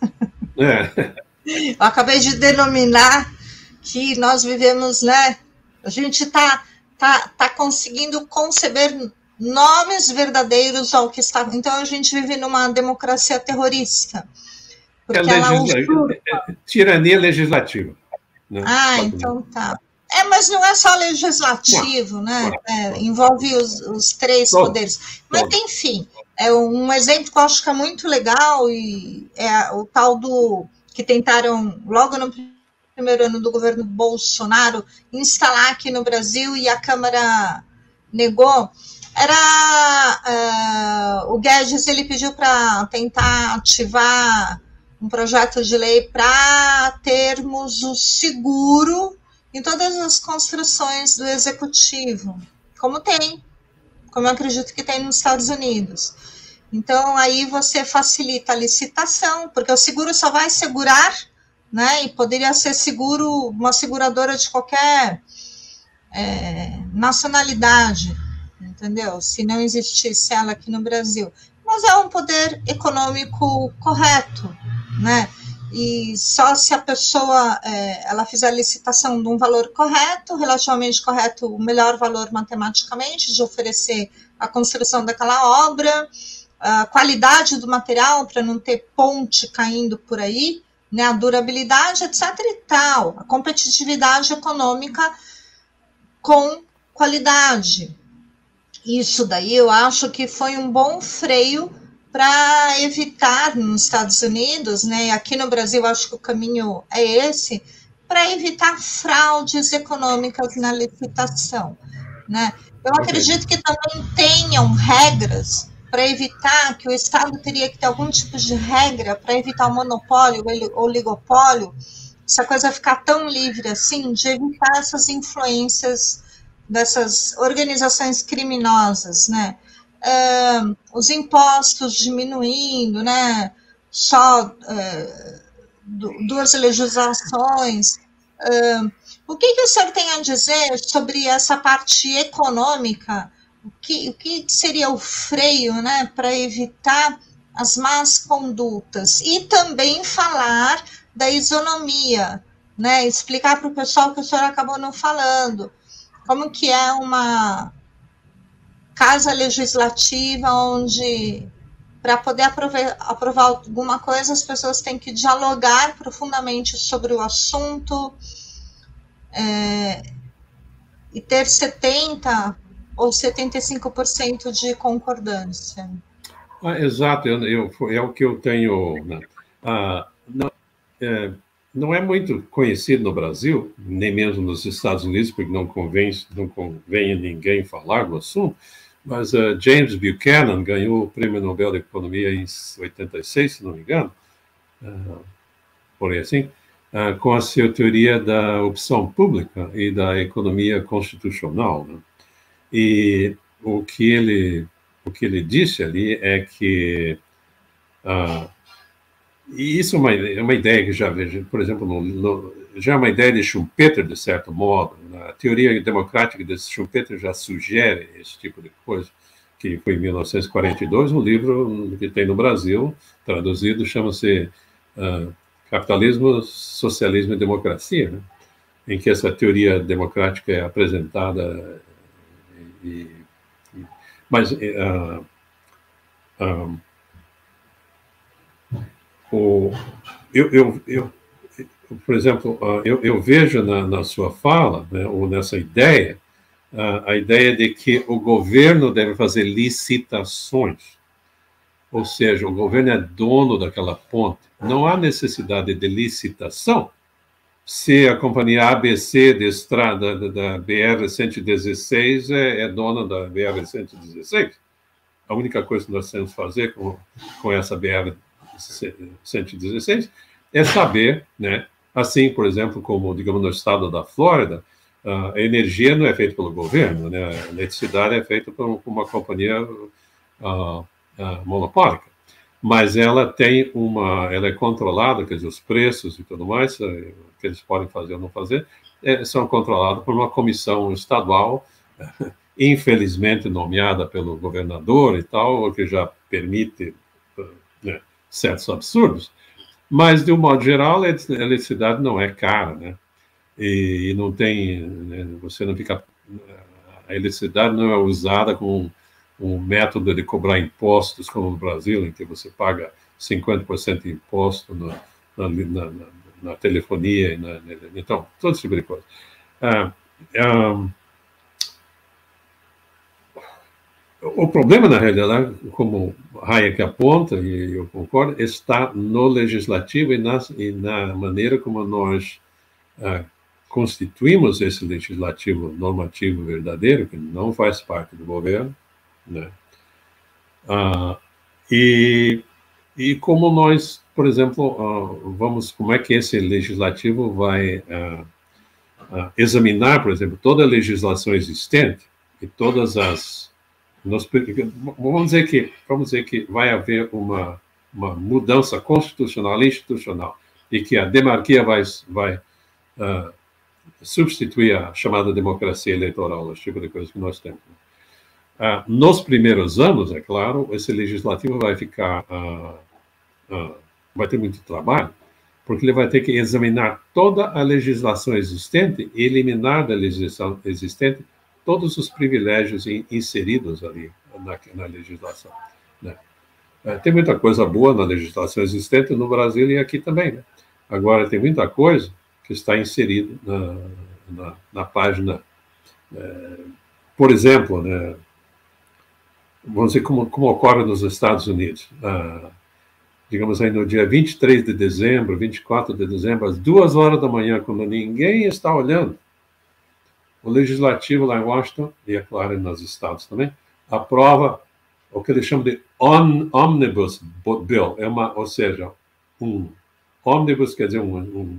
Eu acabei de denominar que nós vivemos, né? A gente está conseguindo conceber nomes verdadeiros ao que está. Então a gente vive numa democracia terrorista. Porque tirania legislativa. Né? Então tá. Mas não é só legislativo, né? Envolve os três poderes. Mas, enfim, é um exemplo que eu acho que é muito legal, e é o tal do que tentaram, logo no primeiro ano do governo Bolsonaro, instalar aqui no Brasil, e a Câmara negou. O Guedes, ele pediu para tentar ativar um projeto de lei para termos o seguro em todas as construções do executivo, como eu acredito que tem nos Estados Unidos. Então, aí você facilita a licitação, porque o seguro só vai segurar, né, e poderia ser seguro, uma seguradora de qualquer nacionalidade, entendeu? Se não existisse ela aqui no Brasil. Mas é um poder econômico correto, né? E só se a pessoa ela fizer a licitação de um valor correto, relativamente correto, o melhor valor matematicamente, de oferecer a construção daquela obra, a qualidade do material, para não ter ponte caindo por aí, né, a durabilidade, etc. e tal, a competitividade econômica com qualidade. Isso daí eu acho que foi um bom freio para evitar nos Estados Unidos, né, aqui no Brasil acho que o caminho é esse, para evitar fraudes econômicas na licitação, né. Eu acredito que também tenham regras para evitar, que o Estado teria que ter algum tipo de regra para evitar o monopólio, o oligopólio, se a coisa ficar tão livre assim, de evitar essas influências dessas organizações criminosas, né? Os impostos diminuindo, né? Só duas legislações. O que o senhor tem a dizer sobre essa parte econômica? O que seria o freio, né, para evitar as más condutas? E também falar da isonomia, né? Explicar para o pessoal que o senhor acabou não falando. Como que é uma casa legislativa onde, para poder aprovar alguma coisa, as pessoas têm que dialogar profundamente sobre o assunto e ter 70% ou 75% de concordância. Exato, é o que eu tenho... Né? Não é muito conhecido no Brasil, nem mesmo nos Estados Unidos, porque não convém a ninguém falar do assunto, mas James Buchanan ganhou o Prêmio Nobel de Economia em 86, se não me engano, por aí assim, com a sua teoria da opção pública e da economia constitucional. Né? E o que ele disse ali é que... E isso é uma ideia que já vejo, por exemplo, já é uma ideia de Schumpeter, de certo modo. A teoria democrática de Schumpeter já sugere esse tipo de coisa, que foi em 1942, um livro que tem no Brasil, traduzido, chama-se Capitalismo, Socialismo e Democracia, né? Em que essa teoria democrática é apresentada. Mas... por exemplo, eu vejo na sua fala, né, ou nessa ideia, a ideia de que o governo deve fazer licitações, ou seja, o governo é dono daquela ponte. Não há necessidade de licitação se a companhia ABC de estrada da BR-116 é dona da BR-116. A única coisa que nós temos que fazer com essa BR-116 é saber, né? Assim, por exemplo, como, digamos, no estado da Flórida, a energia não é feita pelo governo, né? A eletricidade é feita por uma companhia monopólica, mas ela é controlada, quer dizer, os preços e tudo mais, que eles podem fazer ou não fazer, são controlados por uma comissão estadual, infelizmente nomeada pelo governador e tal, o que já permite, né, certos absurdos, mas, de um modo geral, a eletricidade não é cara, né? E não tem, né, você não fica... A eletricidade não é usada como um método de cobrar impostos, como no Brasil, em que você paga 50% de imposto na telefonia, então, todo esse tipo de coisa. O problema, na realidade, como Hayek aponta, e eu concordo, está no legislativo e na maneira como nós constituímos esse legislativo normativo verdadeiro, que não faz parte do governo, né? E como nós, por exemplo, como é que esse legislativo vai examinar, por exemplo, toda a legislação existente e todas as... vamos dizer que vai haver uma mudança constitucional e institucional e que a demarquia vai substituir a chamada democracia eleitoral, esse tipo de coisa que nós temos. Nos primeiros anos, é claro, esse legislativo vai ficar... vai ter muito trabalho, porque ele vai ter que examinar toda a legislação existente e eliminar da legislação existente todos os privilégios inseridos ali na legislação, né? Tem muita coisa boa na legislação existente no Brasil e aqui também, né? Agora, tem muita coisa que está inserida na página. Por exemplo, né, vamos dizer como ocorre nos Estados Unidos. Digamos aí no dia 23 de dezembro, 24 de dezembro, às 2h da manhã, quando ninguém está olhando, o legislativo lá em Washington, e é claro nos estados também, aprova o que eles chamam de Omnibus Bill, ou seja, Omnibus quer dizer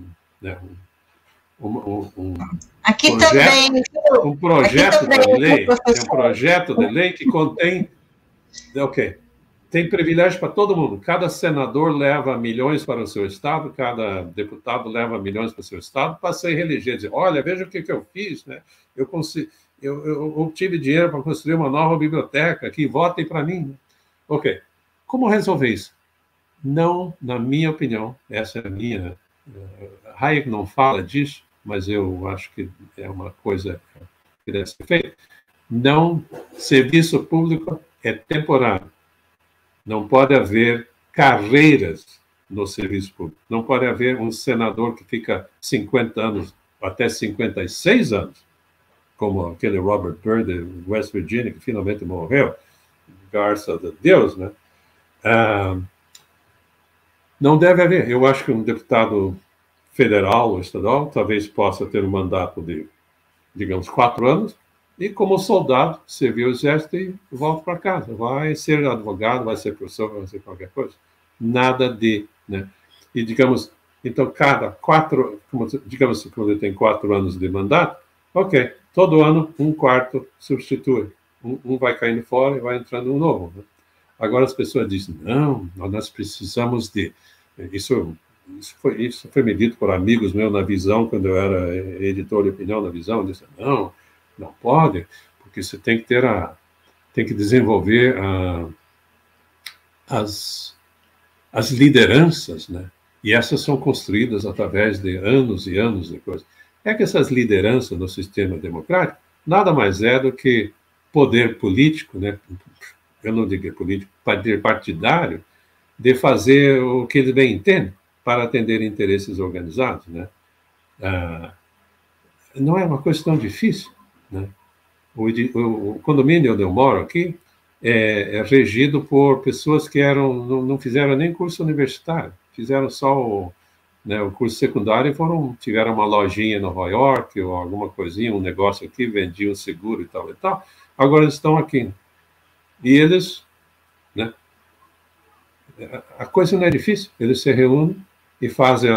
aqui projeto, também, um projeto de lei, é um projeto de lei que contém, tem privilégio para todo mundo. Cada senador leva milhões para o seu estado, cada deputado leva milhões para o seu estado para ser reeleger. Dizer, olha, veja o que eu fiz, né? Eu obtive dinheiro para construir uma nova biblioteca aqui, votem para mim. Ok. Como resolver isso? Não, na minha opinião, essa é a minha... Hayek não fala disso, mas eu acho que é uma coisa que deve ser feita. Não, serviço público é temporário. Não pode haver carreiras no serviço público. Não pode haver um senador que fica 50 anos, até 56 anos, como aquele Robert Byrd de West Virginia, que finalmente morreu, graças a Deus, né? Não deve haver. Eu acho que um deputado federal ou estadual talvez possa ter um mandato de, digamos, 4 anos, e como soldado, servir o exército e volta para casa. Vai ser advogado, vai ser professor, vai ser qualquer coisa. Nada de... né? E, digamos, então, digamos que quando ele tem 4 anos de mandato, ok, todo ano, 1/4 substitui. Um vai caindo fora e vai entrando um novo, né? Agora as pessoas dizem, não, nós precisamos de... Isso foi me dito por amigos meus na Visão, quando eu era editor de opinião na Visão. Disse, não pode, porque você tem que desenvolver as lideranças, né? E essas são construídas através de anos e anos de coisas. É que essas lideranças no sistema democrático nada mais é do que poder político, né? Eu não digo político, poder partidário, de fazer o que eles bem entendem para atender interesses organizados, né? Não é uma coisa tão difícil, né? O condomínio onde eu moro aqui é regido por pessoas que não fizeram nem curso universitário, fizeram só o curso secundário e tiveram uma lojinha em Nova York ou alguma coisinha, um negócio aqui, vendiam seguro e tal. Agora eles estão aqui. E eles, né? A coisa não é difícil, eles se reúnem e fazem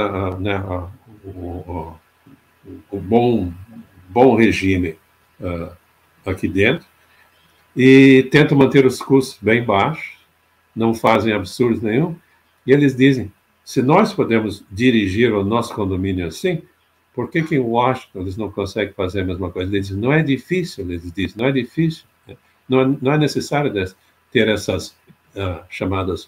o bom regime aqui dentro e tentam manter os custos bem baixos, não fazem absurdos nenhum, e eles dizem, se nós podemos dirigir o nosso condomínio assim, por que em Washington eles não conseguem fazer a mesma coisa? Eles dizem, não é difícil, eles dizem, não é difícil, não é necessário ter essas chamadas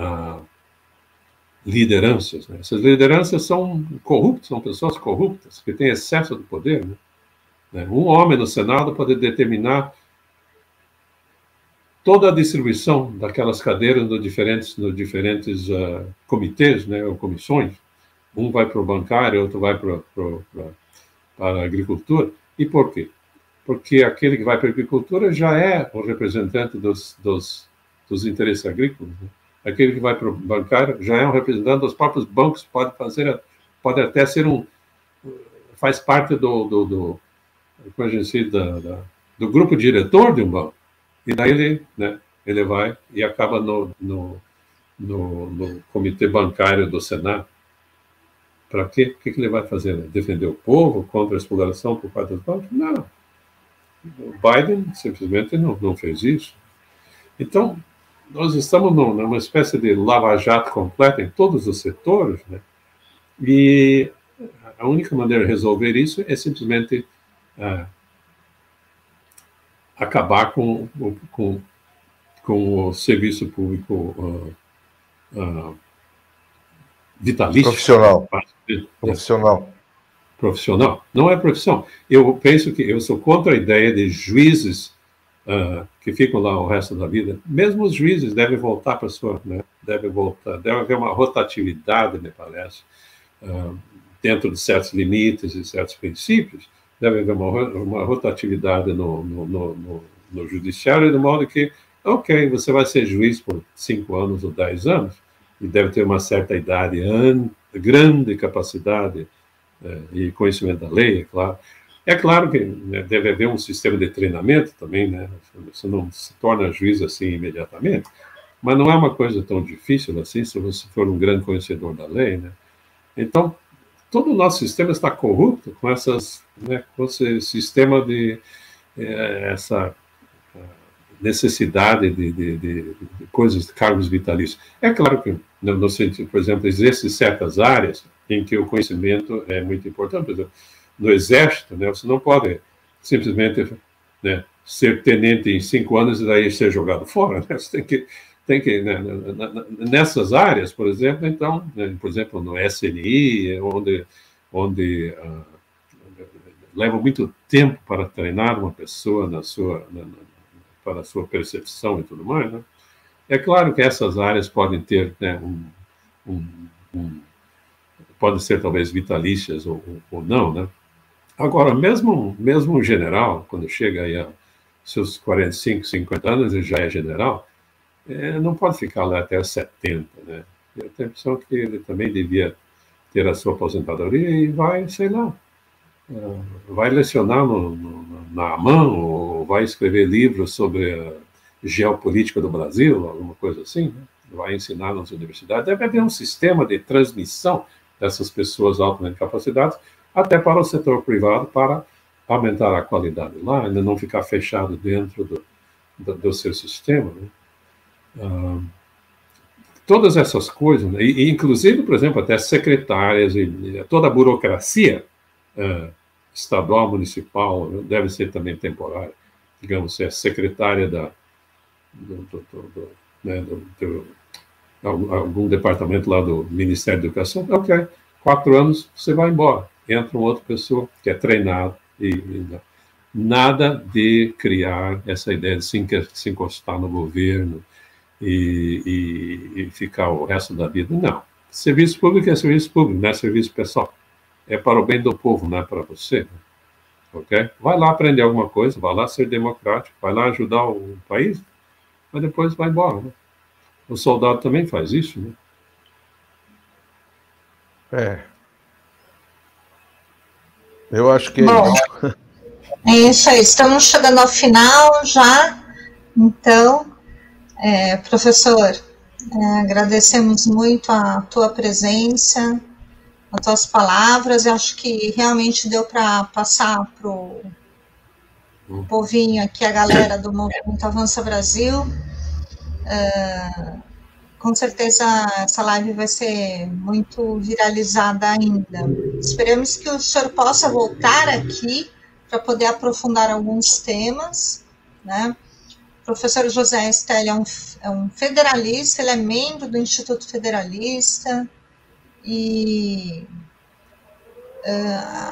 lideranças, né? Essas lideranças são corruptas, são pessoas corruptas, que têm excesso de poder, né? Um homem no Senado pode determinar toda a distribuição daquelas cadeiras nos diferentes comitês, né, ou comissões. Um vai para o bancário, outro vai para a agricultura. E por quê? Porque aquele que vai para a agricultura já é o representante dos interesses agrícolas. Né? Aquele que vai para o bancário já é um representante dos próprios bancos, pode até ser faz parte do grupo diretor de um banco. E daí ele vai e acaba no comitê bancário do Senado. Para quê? O que ele vai fazer? Defender o povo contra a exploração por parte dos bancos? Não. O Biden simplesmente não fez isso. Então, nós estamos numa espécie de lava-jato completa em todos os setores, né? E a única maneira de resolver isso é simplesmente acabar com o serviço público vitalício. Profissional. Não é profissão. Eu penso que eu sou contra a ideia de juízes que ficam lá o resto da vida. Mesmo os juízes devem voltar para a sua... Né, deve haver uma rotatividade, me parece, dentro de certos limites e certos princípios. Deve haver uma rotatividade no judiciário, de modo que, ok, você vai ser juiz por 5 anos ou 10 anos, e deve ter uma certa idade, grande capacidade e conhecimento da lei, é claro. É claro que deve haver um sistema de treinamento também, né? Você não se torna juiz assim imediatamente, mas não é uma coisa tão difícil assim, se você for um grande conhecedor da lei, né? Então, todo o nosso sistema está corrupto com com esse sistema essa necessidade de coisas, de cargos vitalícios. É claro que, no sentido, por exemplo, existem certas áreas em que o conhecimento é muito importante. Por exemplo, no Exército, né, você não pode simplesmente ser tenente em 5 anos e daí ser jogado fora. Né? Você tem que nessas áreas, por exemplo, então, por exemplo, no SNI, onde leva muito tempo para treinar uma pessoa para a sua percepção e tudo mais, né? É claro que essas áreas podem ter podem ser talvez vitalícias ou não, né? Agora, mesmo um general, quando chega aí a seus 45, 50 anos, ele já é general, não pode ficar lá até os 70, né? Eu tenho a impressão que ele também devia ter a sua aposentadoria e vai, sei lá, vai lecionar na mão ou vai escrever livros sobre a geopolítica do Brasil, alguma coisa assim, né? Vai ensinar nas universidades. Deve haver um sistema de transmissão dessas pessoas altamente capacitadas até para o setor privado, para aumentar a qualidade lá, ainda não ficar fechado dentro do seu sistema, né? Todas essas coisas, né? E inclusive, por exemplo, até secretárias e toda a burocracia estadual, municipal, deve ser também temporária. Digamos, se é secretária algum departamento lá do Ministério da Educação, ok, 4 anos, você vai embora. Entra uma outra pessoa que é treinada e nada de criar essa ideia de se encostar no governo e ficar o resto da vida. Não. Serviço público é serviço público, não é serviço pessoal. É para o bem do povo, não é para você. Ok? Vai lá aprender alguma coisa, vai lá ser democrático, vai lá ajudar o país, mas depois vai embora. Né? O soldado também faz isso, né? Eu acho que é isso. É isso aí. Estamos chegando ao final já. Então, professor, agradecemos muito a tua presença, as tuas palavras. Eu acho que realmente deu para passar para o povinho aqui, a galera do Movimento Avança Brasil. Com certeza essa live vai ser muito viralizada ainda. Esperamos que o senhor possa voltar aqui para poder aprofundar alguns temas, né? O professor José Stelli é um federalista, ele é membro do Instituto Federalista, e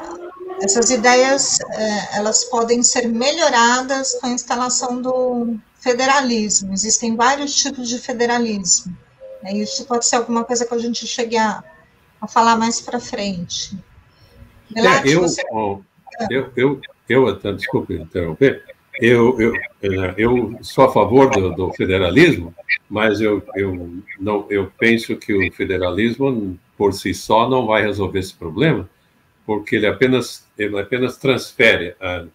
essas ideias elas podem ser melhoradas com a instalação do federalismo. Existem vários tipos de federalismo. Isso pode ser alguma coisa que a gente chegue a falar mais para frente. Melati, desculpe interromper, eu sou a favor do federalismo, mas eu penso que o federalismo por si só não vai resolver esse problema, porque ele apenas transfere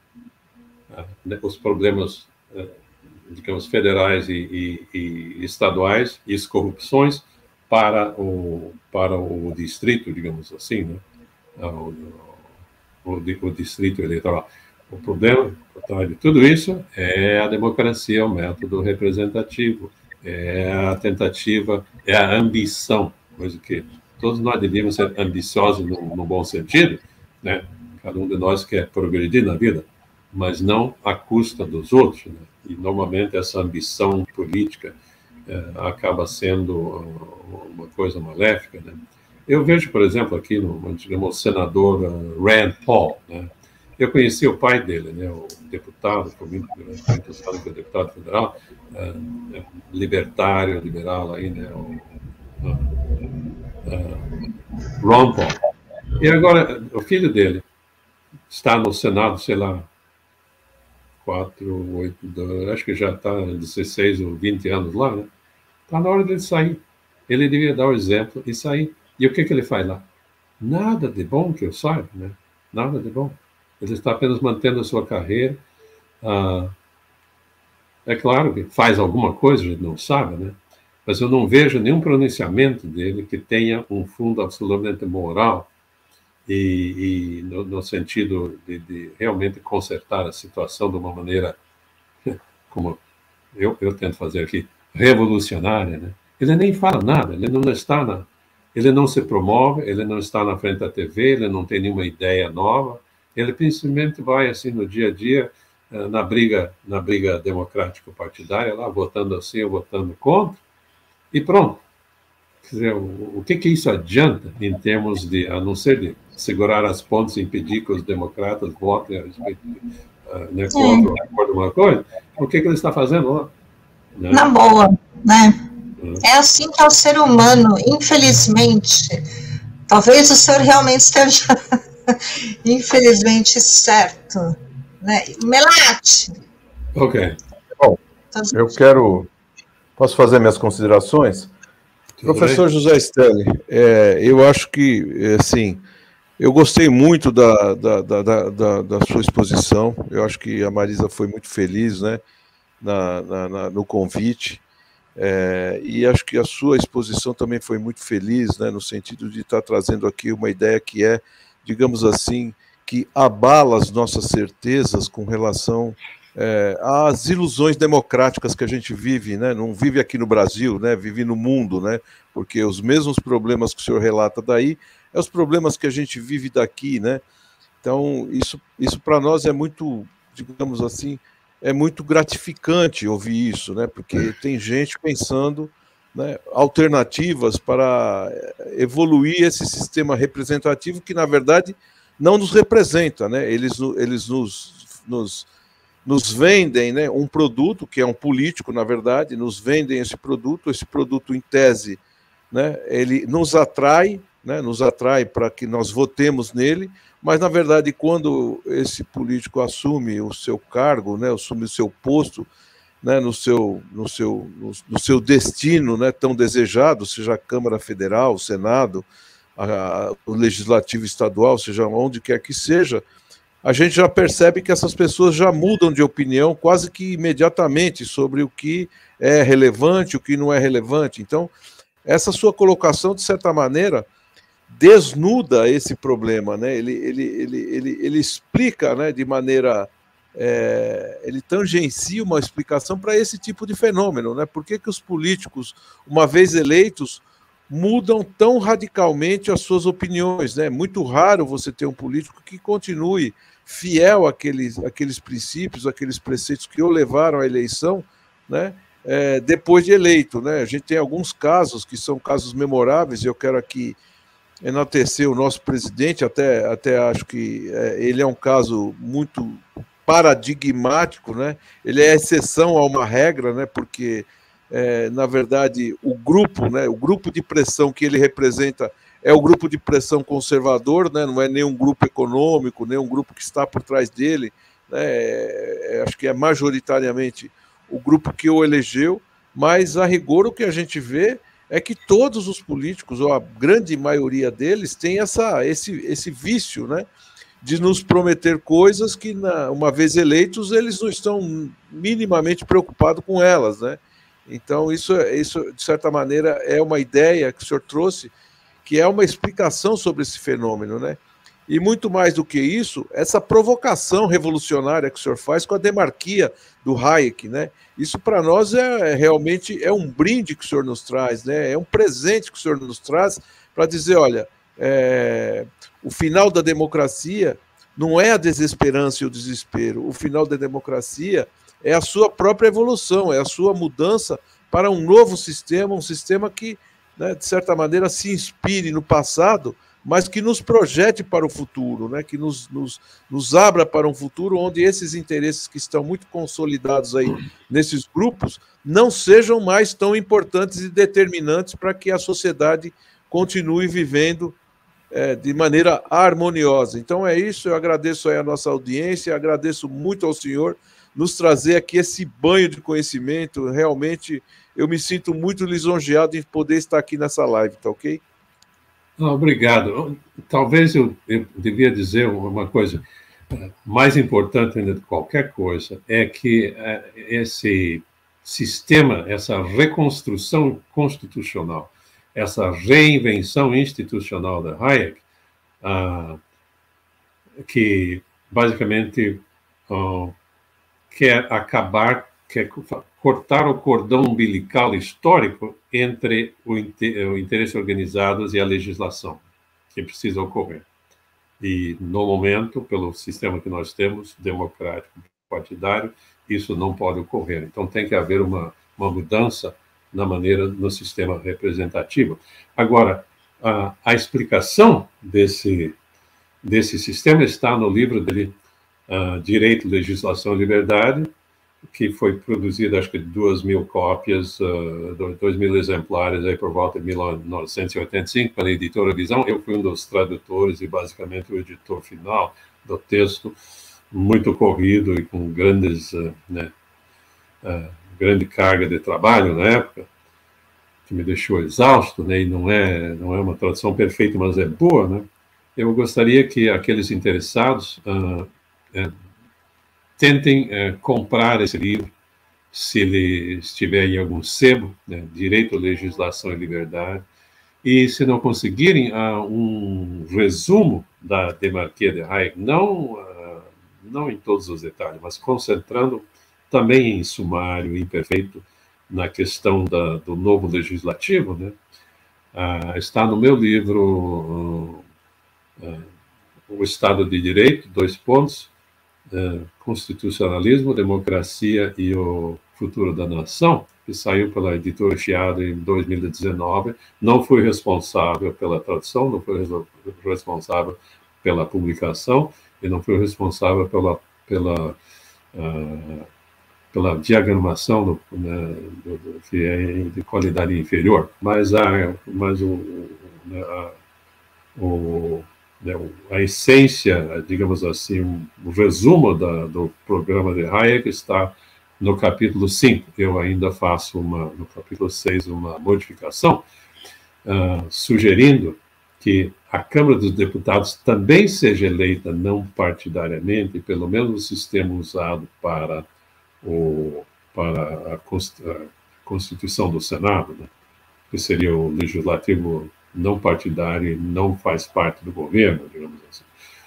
os problemas, digamos, federais e estaduais e as corrupções para o distrito, digamos assim, né? O distrito eleitoral. O problema por trás de tudo isso é a democracia, o método representativo, é a tentativa, é a ambição, coisa que todos nós devíamos ser ambiciosos no bom sentido, né? Cada um de nós quer progredir na vida, mas não à custa dos outros, né? E normalmente essa ambição política acaba sendo uma coisa maléfica, né? Eu vejo, por exemplo, aqui digamos, o senador Rand Paul, né? Eu conheci o pai dele, né? O deputado, foi muitos anos que é deputado federal, libertário, liberal aí, né? Ron Paul. E agora, o filho dele está no Senado, sei lá, 4, 8, acho que já está 16 ou 20 anos lá, né? Está na hora dele sair. Ele devia dar o exemplo e sair. E o que ele faz lá? Nada de bom que eu saiba, né? Nada de bom. Ele está apenas mantendo a sua carreira. É claro que faz alguma coisa, a gente não sabe, né? Mas eu não vejo nenhum pronunciamento dele que tenha um fundo absolutamente moral e no sentido de realmente consertar a situação de uma maneira, como eu tento fazer aqui, revolucionária, né? Ele nem fala nada, ele não se promove, ele não está na frente da TV, ele não tem nenhuma ideia nova, ele principalmente vai assim no dia a dia, na briga democrático-partidária, lá votando assim ou votando contra, e pronto. Quer dizer, o que isso adianta em termos de, a não ser de segurar as pontes e impedir que os democratas votem a respeito né, contra alguma coisa? O que ele está fazendo lá? Né? Na boa, né? É assim que é o ser humano, infelizmente. Talvez o senhor realmente esteja, infelizmente, certo. Né? Melati. Ok. Bom, posso fazer minhas considerações? Professor José Stelli, eu acho que, assim, eu gostei muito da sua exposição, eu acho que a Marisa foi muito feliz, né, no convite, e acho que a sua exposição também foi muito feliz, né, no sentido de estar trazendo aqui uma ideia que é, digamos assim, que abala as nossas certezas com relação às ilusões democráticas que a gente vive, né? Não vive aqui no Brasil, né? Vive no mundo, né? Porque os mesmos problemas que o senhor relata daí é os problemas que a gente vive daqui, né? Então, isso para nós é muito, digamos assim, é muito gratificante ouvir isso, né? Porque tem gente pensando, né, alternativas para evoluir esse sistema representativo que, na verdade, não nos representa, né? Eles nos vendem, né, um produto, que é um político, na verdade, nos vendem esse produto em tese, né, ele nos atrai para que nós votemos nele, mas, na verdade, quando esse político assume o seu cargo, né, assume o seu posto, né, no seu destino, né, tão desejado, seja a Câmara Federal, o Senado, o Legislativo Estadual, seja onde quer que seja, a gente já percebe que essas pessoas já mudam de opinião quase que imediatamente sobre o que é relevante, o que não é relevante. Então, essa sua colocação, de certa maneira, desnuda esse problema, né? Ele explica, né, de maneira... ele tangencia uma explicação para esse tipo de fenômeno, né? Por que os políticos, uma vez eleitos, mudam tão radicalmente as suas opiniões, né? É muito raro você ter um político que continue fiel àqueles princípios, àqueles preceitos que o levaram à eleição, né? Depois de eleito, né? A gente tem alguns casos que são casos memoráveis, e eu quero aqui enaltecer o nosso presidente, até acho que ele é um caso muito paradigmático, né? Ele é exceção a uma regra, né? Porque, na verdade, o grupo, né? O grupo de pressão que ele representa é o grupo de pressão conservador, né? Não é nenhum grupo econômico, nem um grupo que está por trás dele, né? Acho que é majoritariamente o grupo que o elegeu, mas a rigor o que a gente vê é que todos os políticos, ou a grande maioria deles, tem esse vício, né? De nos prometer coisas que, uma vez eleitos, eles não estão minimamente preocupados com elas, né? Então, isso, de certa maneira, é uma ideia que o senhor trouxe, que é uma explicação sobre esse fenômeno, né? E muito mais do que isso, essa provocação revolucionária que o senhor faz com a demarquia do Hayek, né? Isso para nós realmente um brinde que o senhor nos traz, né? É um presente que o senhor nos traz para dizer, olha, o final da democracia não é a desesperança e o desespero. O final da democracia é a sua própria evolução, é a sua mudança para um novo sistema, um sistema que, né, de certa maneira, se inspire no passado, mas que nos projete para o futuro, né? Que nos abra para um futuro onde esses interesses que estão muito consolidados aí nesses grupos não sejam mais tão importantes e determinantes para que a sociedade continue vivendo de maneira harmoniosa. Então é isso, eu agradeço aí a nossa audiência, agradeço muito ao senhor nos trazer aqui esse banho de conhecimento, realmente eu me sinto muito lisonjeado em poder estar aqui nessa live, tá ok? Obrigado. Talvez eu devia dizer uma coisa mais importante ainda de qualquer coisa, é que esse sistema, essa reconstrução constitucional, essa reinvenção institucional da Hayek, que basicamente quer cortar o cordão umbilical histórico entre o interesse organizado e a legislação, que precisa ocorrer. E, no momento, pelo sistema que nós temos, democrático, partidário, isso não pode ocorrer. Então, tem que haver uma mudança na maneira, no sistema representativo. Agora, a explicação desse sistema está no livro dele, Direito, Legislação e Liberdade, que foi produzido, acho que 2.000 cópias, 2.000 exemplares, aí por volta de 1985, pela editora Visão. Eu fui um dos tradutores e, basicamente, o editor final do texto, muito corrido e com grande carga de trabalho na época, que me deixou exausto, né? E não é uma tradução perfeita, mas é boa, né? Eu gostaria que aqueles interessados tentem comprar esse livro, se ele estiver em algum sebo, né? Direito, Legislação e Liberdade, e se não conseguirem, um resumo da demarquia de Hayek, não em todos os detalhes, mas concentrando também em sumário imperfeito na questão do novo legislativo, né? Está no meu livro O Estado de Direito, 2 pontos, Constitucionalismo, Democracia e o Futuro da Nação, que saiu pela editora Chiado em 2019. Não fui responsável pela tradução, não fui responsável pela publicação e não fui responsável pela diagramação que é de qualidade inferior, mas a essência, digamos assim, o resumo do programa de Hayek está no capítulo 5. Eu ainda faço no capítulo 6 uma modificação, sugerindo que a Câmara dos Deputados também seja eleita não partidariamente, pelo menos no sistema usado para a Constituição do Senado, né? Que seria o legislativo não partidário e não faz parte do governo, digamos assim.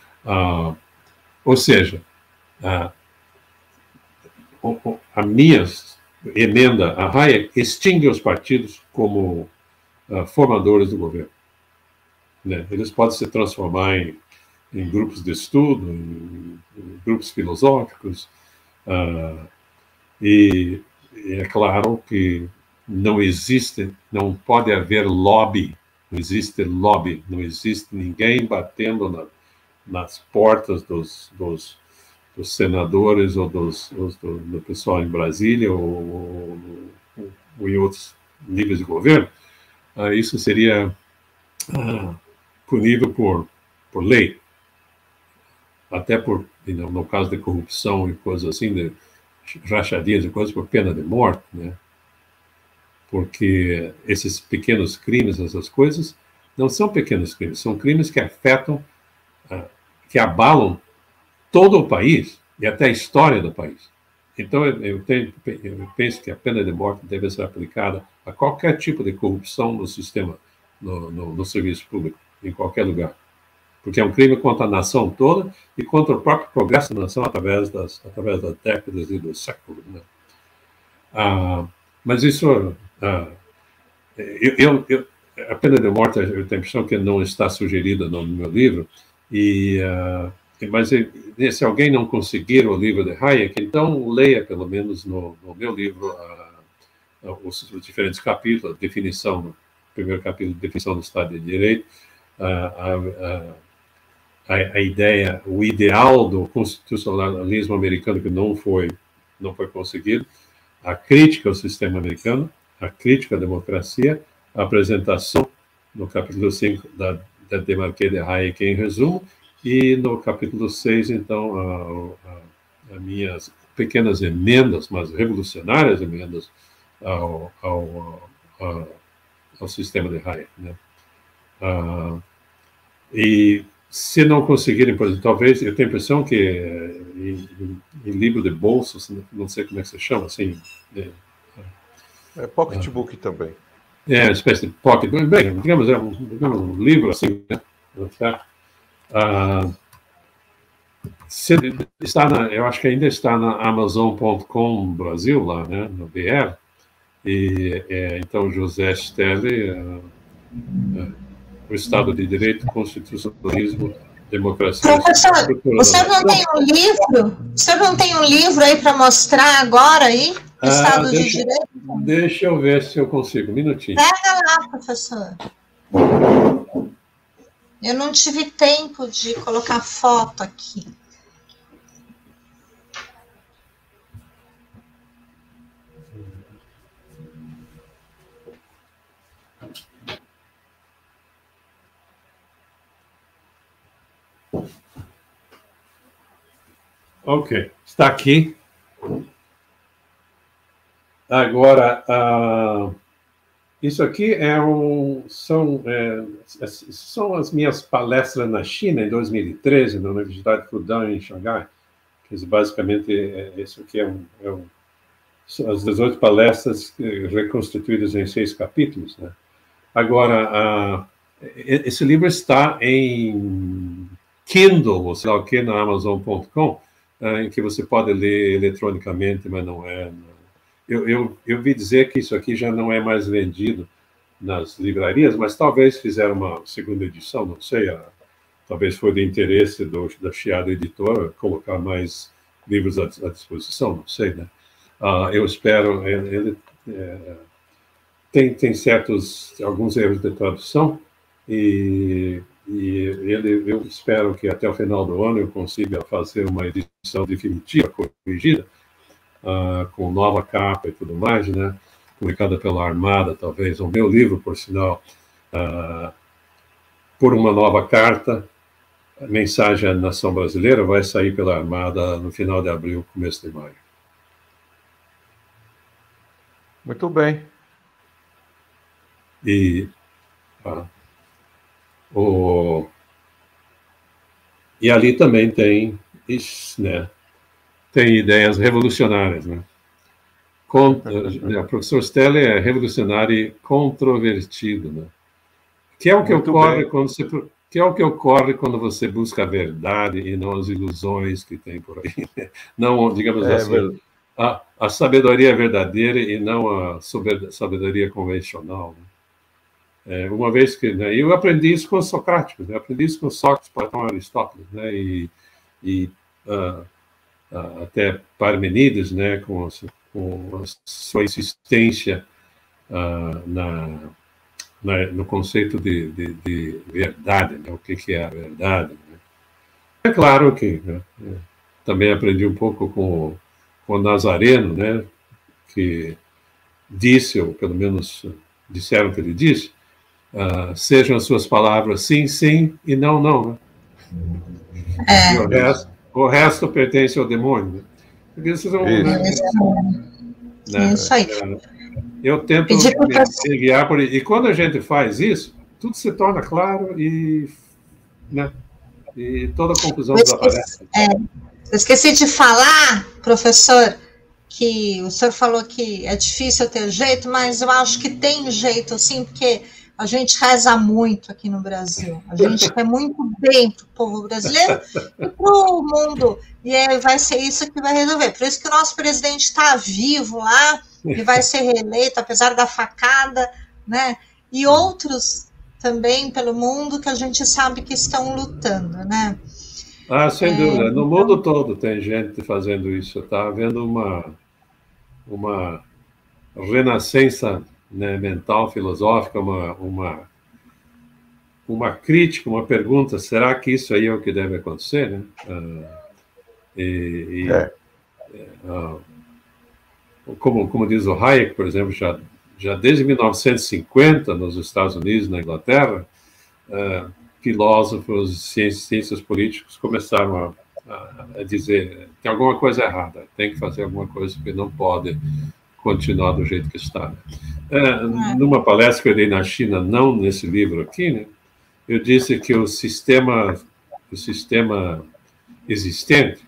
Ou seja, a minha emenda a Hayek extingue os partidos como formadores do governo, né? Eles podem se transformar em grupos de estudo, em grupos filosóficos, e é claro que não pode haver lobby, não existe ninguém batendo nas portas dos senadores ou do pessoal em Brasília ou em outros níveis de governo, isso seria punível por lei, até no caso de corrupção e coisas assim, de rachadinhas e coisas, por pena de morte, né? Porque esses pequenos crimes, essas coisas, não são pequenos crimes, são crimes que afetam, que abalam todo o país e até a história do país. Então, eu penso que a pena de morte deve ser aplicada a qualquer tipo de corrupção no sistema, no serviço público, em qualquer lugar. Porque é um crime contra a nação toda e contra o próprio progresso da nação através das décadas e dos séculos, né? Mas isso... a pena de morte, eu tenho a impressão que não está sugerida no meu livro, mas se alguém não conseguir o livro de Hayek, então leia pelo menos no meu livro os diferentes capítulos, a definição, no primeiro capítulo, definição do Estado de Direito, a ideia, o ideal do constitucionalismo americano que não foi conseguido, a crítica ao sistema americano, a crítica à democracia, a apresentação no capítulo 5 da Demarquet de Hayek em resumo, e no capítulo 6, então, as minhas pequenas emendas, mas revolucionárias emendas ao sistema de Hayek, né? E se não conseguirem, por exemplo, talvez, eu tenho a impressão que em livro de bolsos, não sei como é que se chama, assim... pocketbook também. Uma espécie de pocket, bem, digamos, um livro assim, né? Eu acho que ainda está na Amazon.com Brasil, lá, né, no BR, e então José Sterli, o Estado de Direito, Constitucionalismo, Democracia... Professor, o senhor não tem um livro? O senhor não tem um livro aí para mostrar agora aí? Estado de Direito? Deixa eu ver se eu consigo, um minutinho. Pega lá, professor. Eu não tive tempo de colocar foto aqui. Ok, está aqui. Agora, isso aqui são as minhas palestras na China, em 2013, na Universidade Fudan, em Xangai, que basicamente, isso aqui são as 18 palestras reconstituídas em 6 capítulos, né? Agora, esse livro está em Kindle, ou sei lá o que, na Amazon.com, em que você pode ler eletronicamente, mas não é... Eu vi dizer que isso aqui já não é mais vendido nas livrarias, mas talvez fizeram uma segunda edição, não sei, talvez foi de interesse da Chiado Editora colocar mais livros à disposição, não sei, né? Eu espero, ele tem alguns erros de tradução, e eu espero que até o final do ano eu consiga fazer uma edição definitiva, corrigida, com nova capa e tudo mais, né? Publicada pela Armada, talvez. O meu livro, por sinal, por uma nova carta, a mensagem à nação brasileira, vai sair pela Armada no final de abril, começo de maio. Muito bem. E ali também tem isso, né? Tem ideias revolucionárias, né? O professor Sterli é revolucionário e controvertido, né? Que é o que ocorre quando você busca a verdade e não as ilusões que tem por aí. Não, digamos assim, a sabedoria verdadeira e não a sabedoria convencional, né? Uma vez que, né, eu aprendi isso com os socráticos, né? Eu aprendi isso com Sócrates, Platão, Aristóteles, né? E até Parmenides, né, com a sua insistência no conceito de verdade, né, o que é a verdade, né? É claro que, né, também aprendi um pouco com o Nazareno, né, que disse, ou pelo menos disseram que ele disse, sejam as suas palavras sim, sim e não, não. Né? E o resto pertence ao demônio. Né? Porque isso aí. Eu tento me guiar por isso. E quando a gente faz isso, tudo se torna claro e, né, e toda a confusão desaparece. Eu esqueci de falar, professor, que o senhor falou que é difícil ter jeito, mas eu acho que tem jeito, sim, porque a gente reza muito aqui no Brasil. A gente quer muito bem para o povo brasileiro e para o mundo. E vai ser isso que vai resolver. Por isso que o nosso presidente está vivo lá e vai ser reeleito, apesar da facada, né? E outros também pelo mundo que a gente sabe que estão lutando, né? Sem dúvida. No mundo todo tem gente fazendo isso. Está havendo uma renascença, né, mental, filosófica, uma crítica, uma pergunta: será que isso aí é o que deve acontecer? Né? Como diz o Hayek, por exemplo, já desde 1950, nos Estados Unidos, na Inglaterra, filósofos, cientistas políticos começaram a dizer: tem alguma coisa errada, tem que fazer alguma coisa, porque não pode continuar do jeito que está. Numa palestra que eu dei na China, não nesse livro aqui, né, eu disse que o sistema existente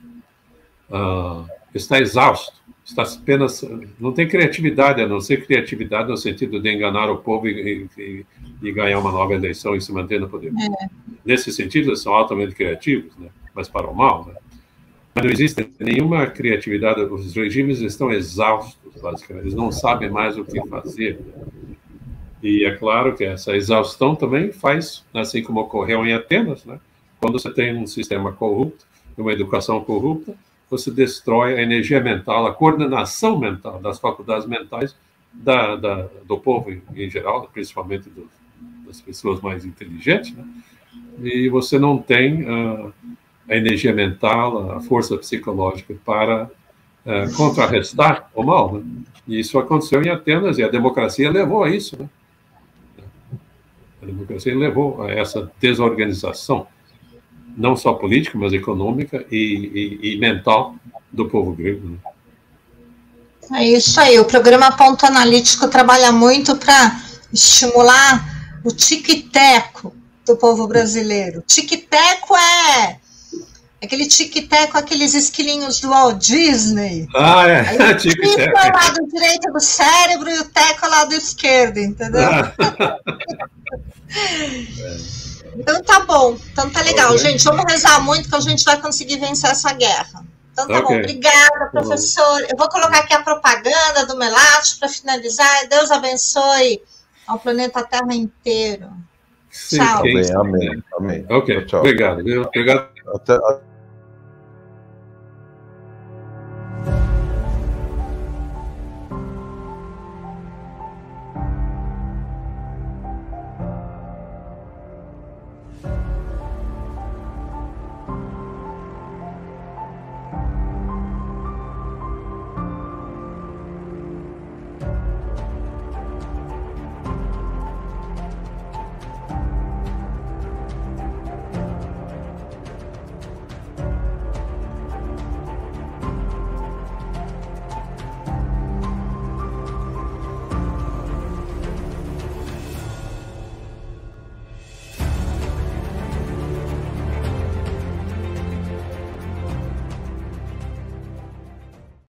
está exausto, está apenas, não tem criatividade, a não ser criatividade no sentido de enganar o povo e ganhar uma nova eleição e se manter no poder. Nesse sentido, eles são altamente criativos, né, mas para o mal, né? Mas não existe nenhuma criatividade, os regimes estão exaustos, basicamente, eles não sabem mais o que fazer. E é claro que essa exaustão também faz, assim como ocorreu em Atenas, né? Quando você tem um sistema corrupto, uma educação corrupta, você destrói a energia mental, a coordenação mental das faculdades mentais do povo em geral, principalmente das pessoas mais inteligentes, né? E você não tem a energia mental, a força psicológica para contrarrestar o mal, né? E isso aconteceu em Atenas, e a democracia levou a isso, né? A democracia levou a essa desorganização, não só política, mas econômica e mental do povo grego, né? É isso aí, o programa Ponto Analítico trabalha muito para estimular o tique-teco do povo brasileiro. Tique-teco é aquele tique-teco, aqueles esquilinhos do Walt Disney. É, tique-teco. O lado direito do cérebro e o teco ao lado esquerdo, entendeu? Então tá bom, então tá legal. Gente, vamos rezar muito que a gente vai conseguir vencer essa guerra. Então tá bom, obrigada, professor. Eu vou colocar aqui a propaganda do Melate para finalizar. Deus abençoe ao planeta Terra inteiro. Sim, tchau. Amém. Ok, tchau. Obrigado. Até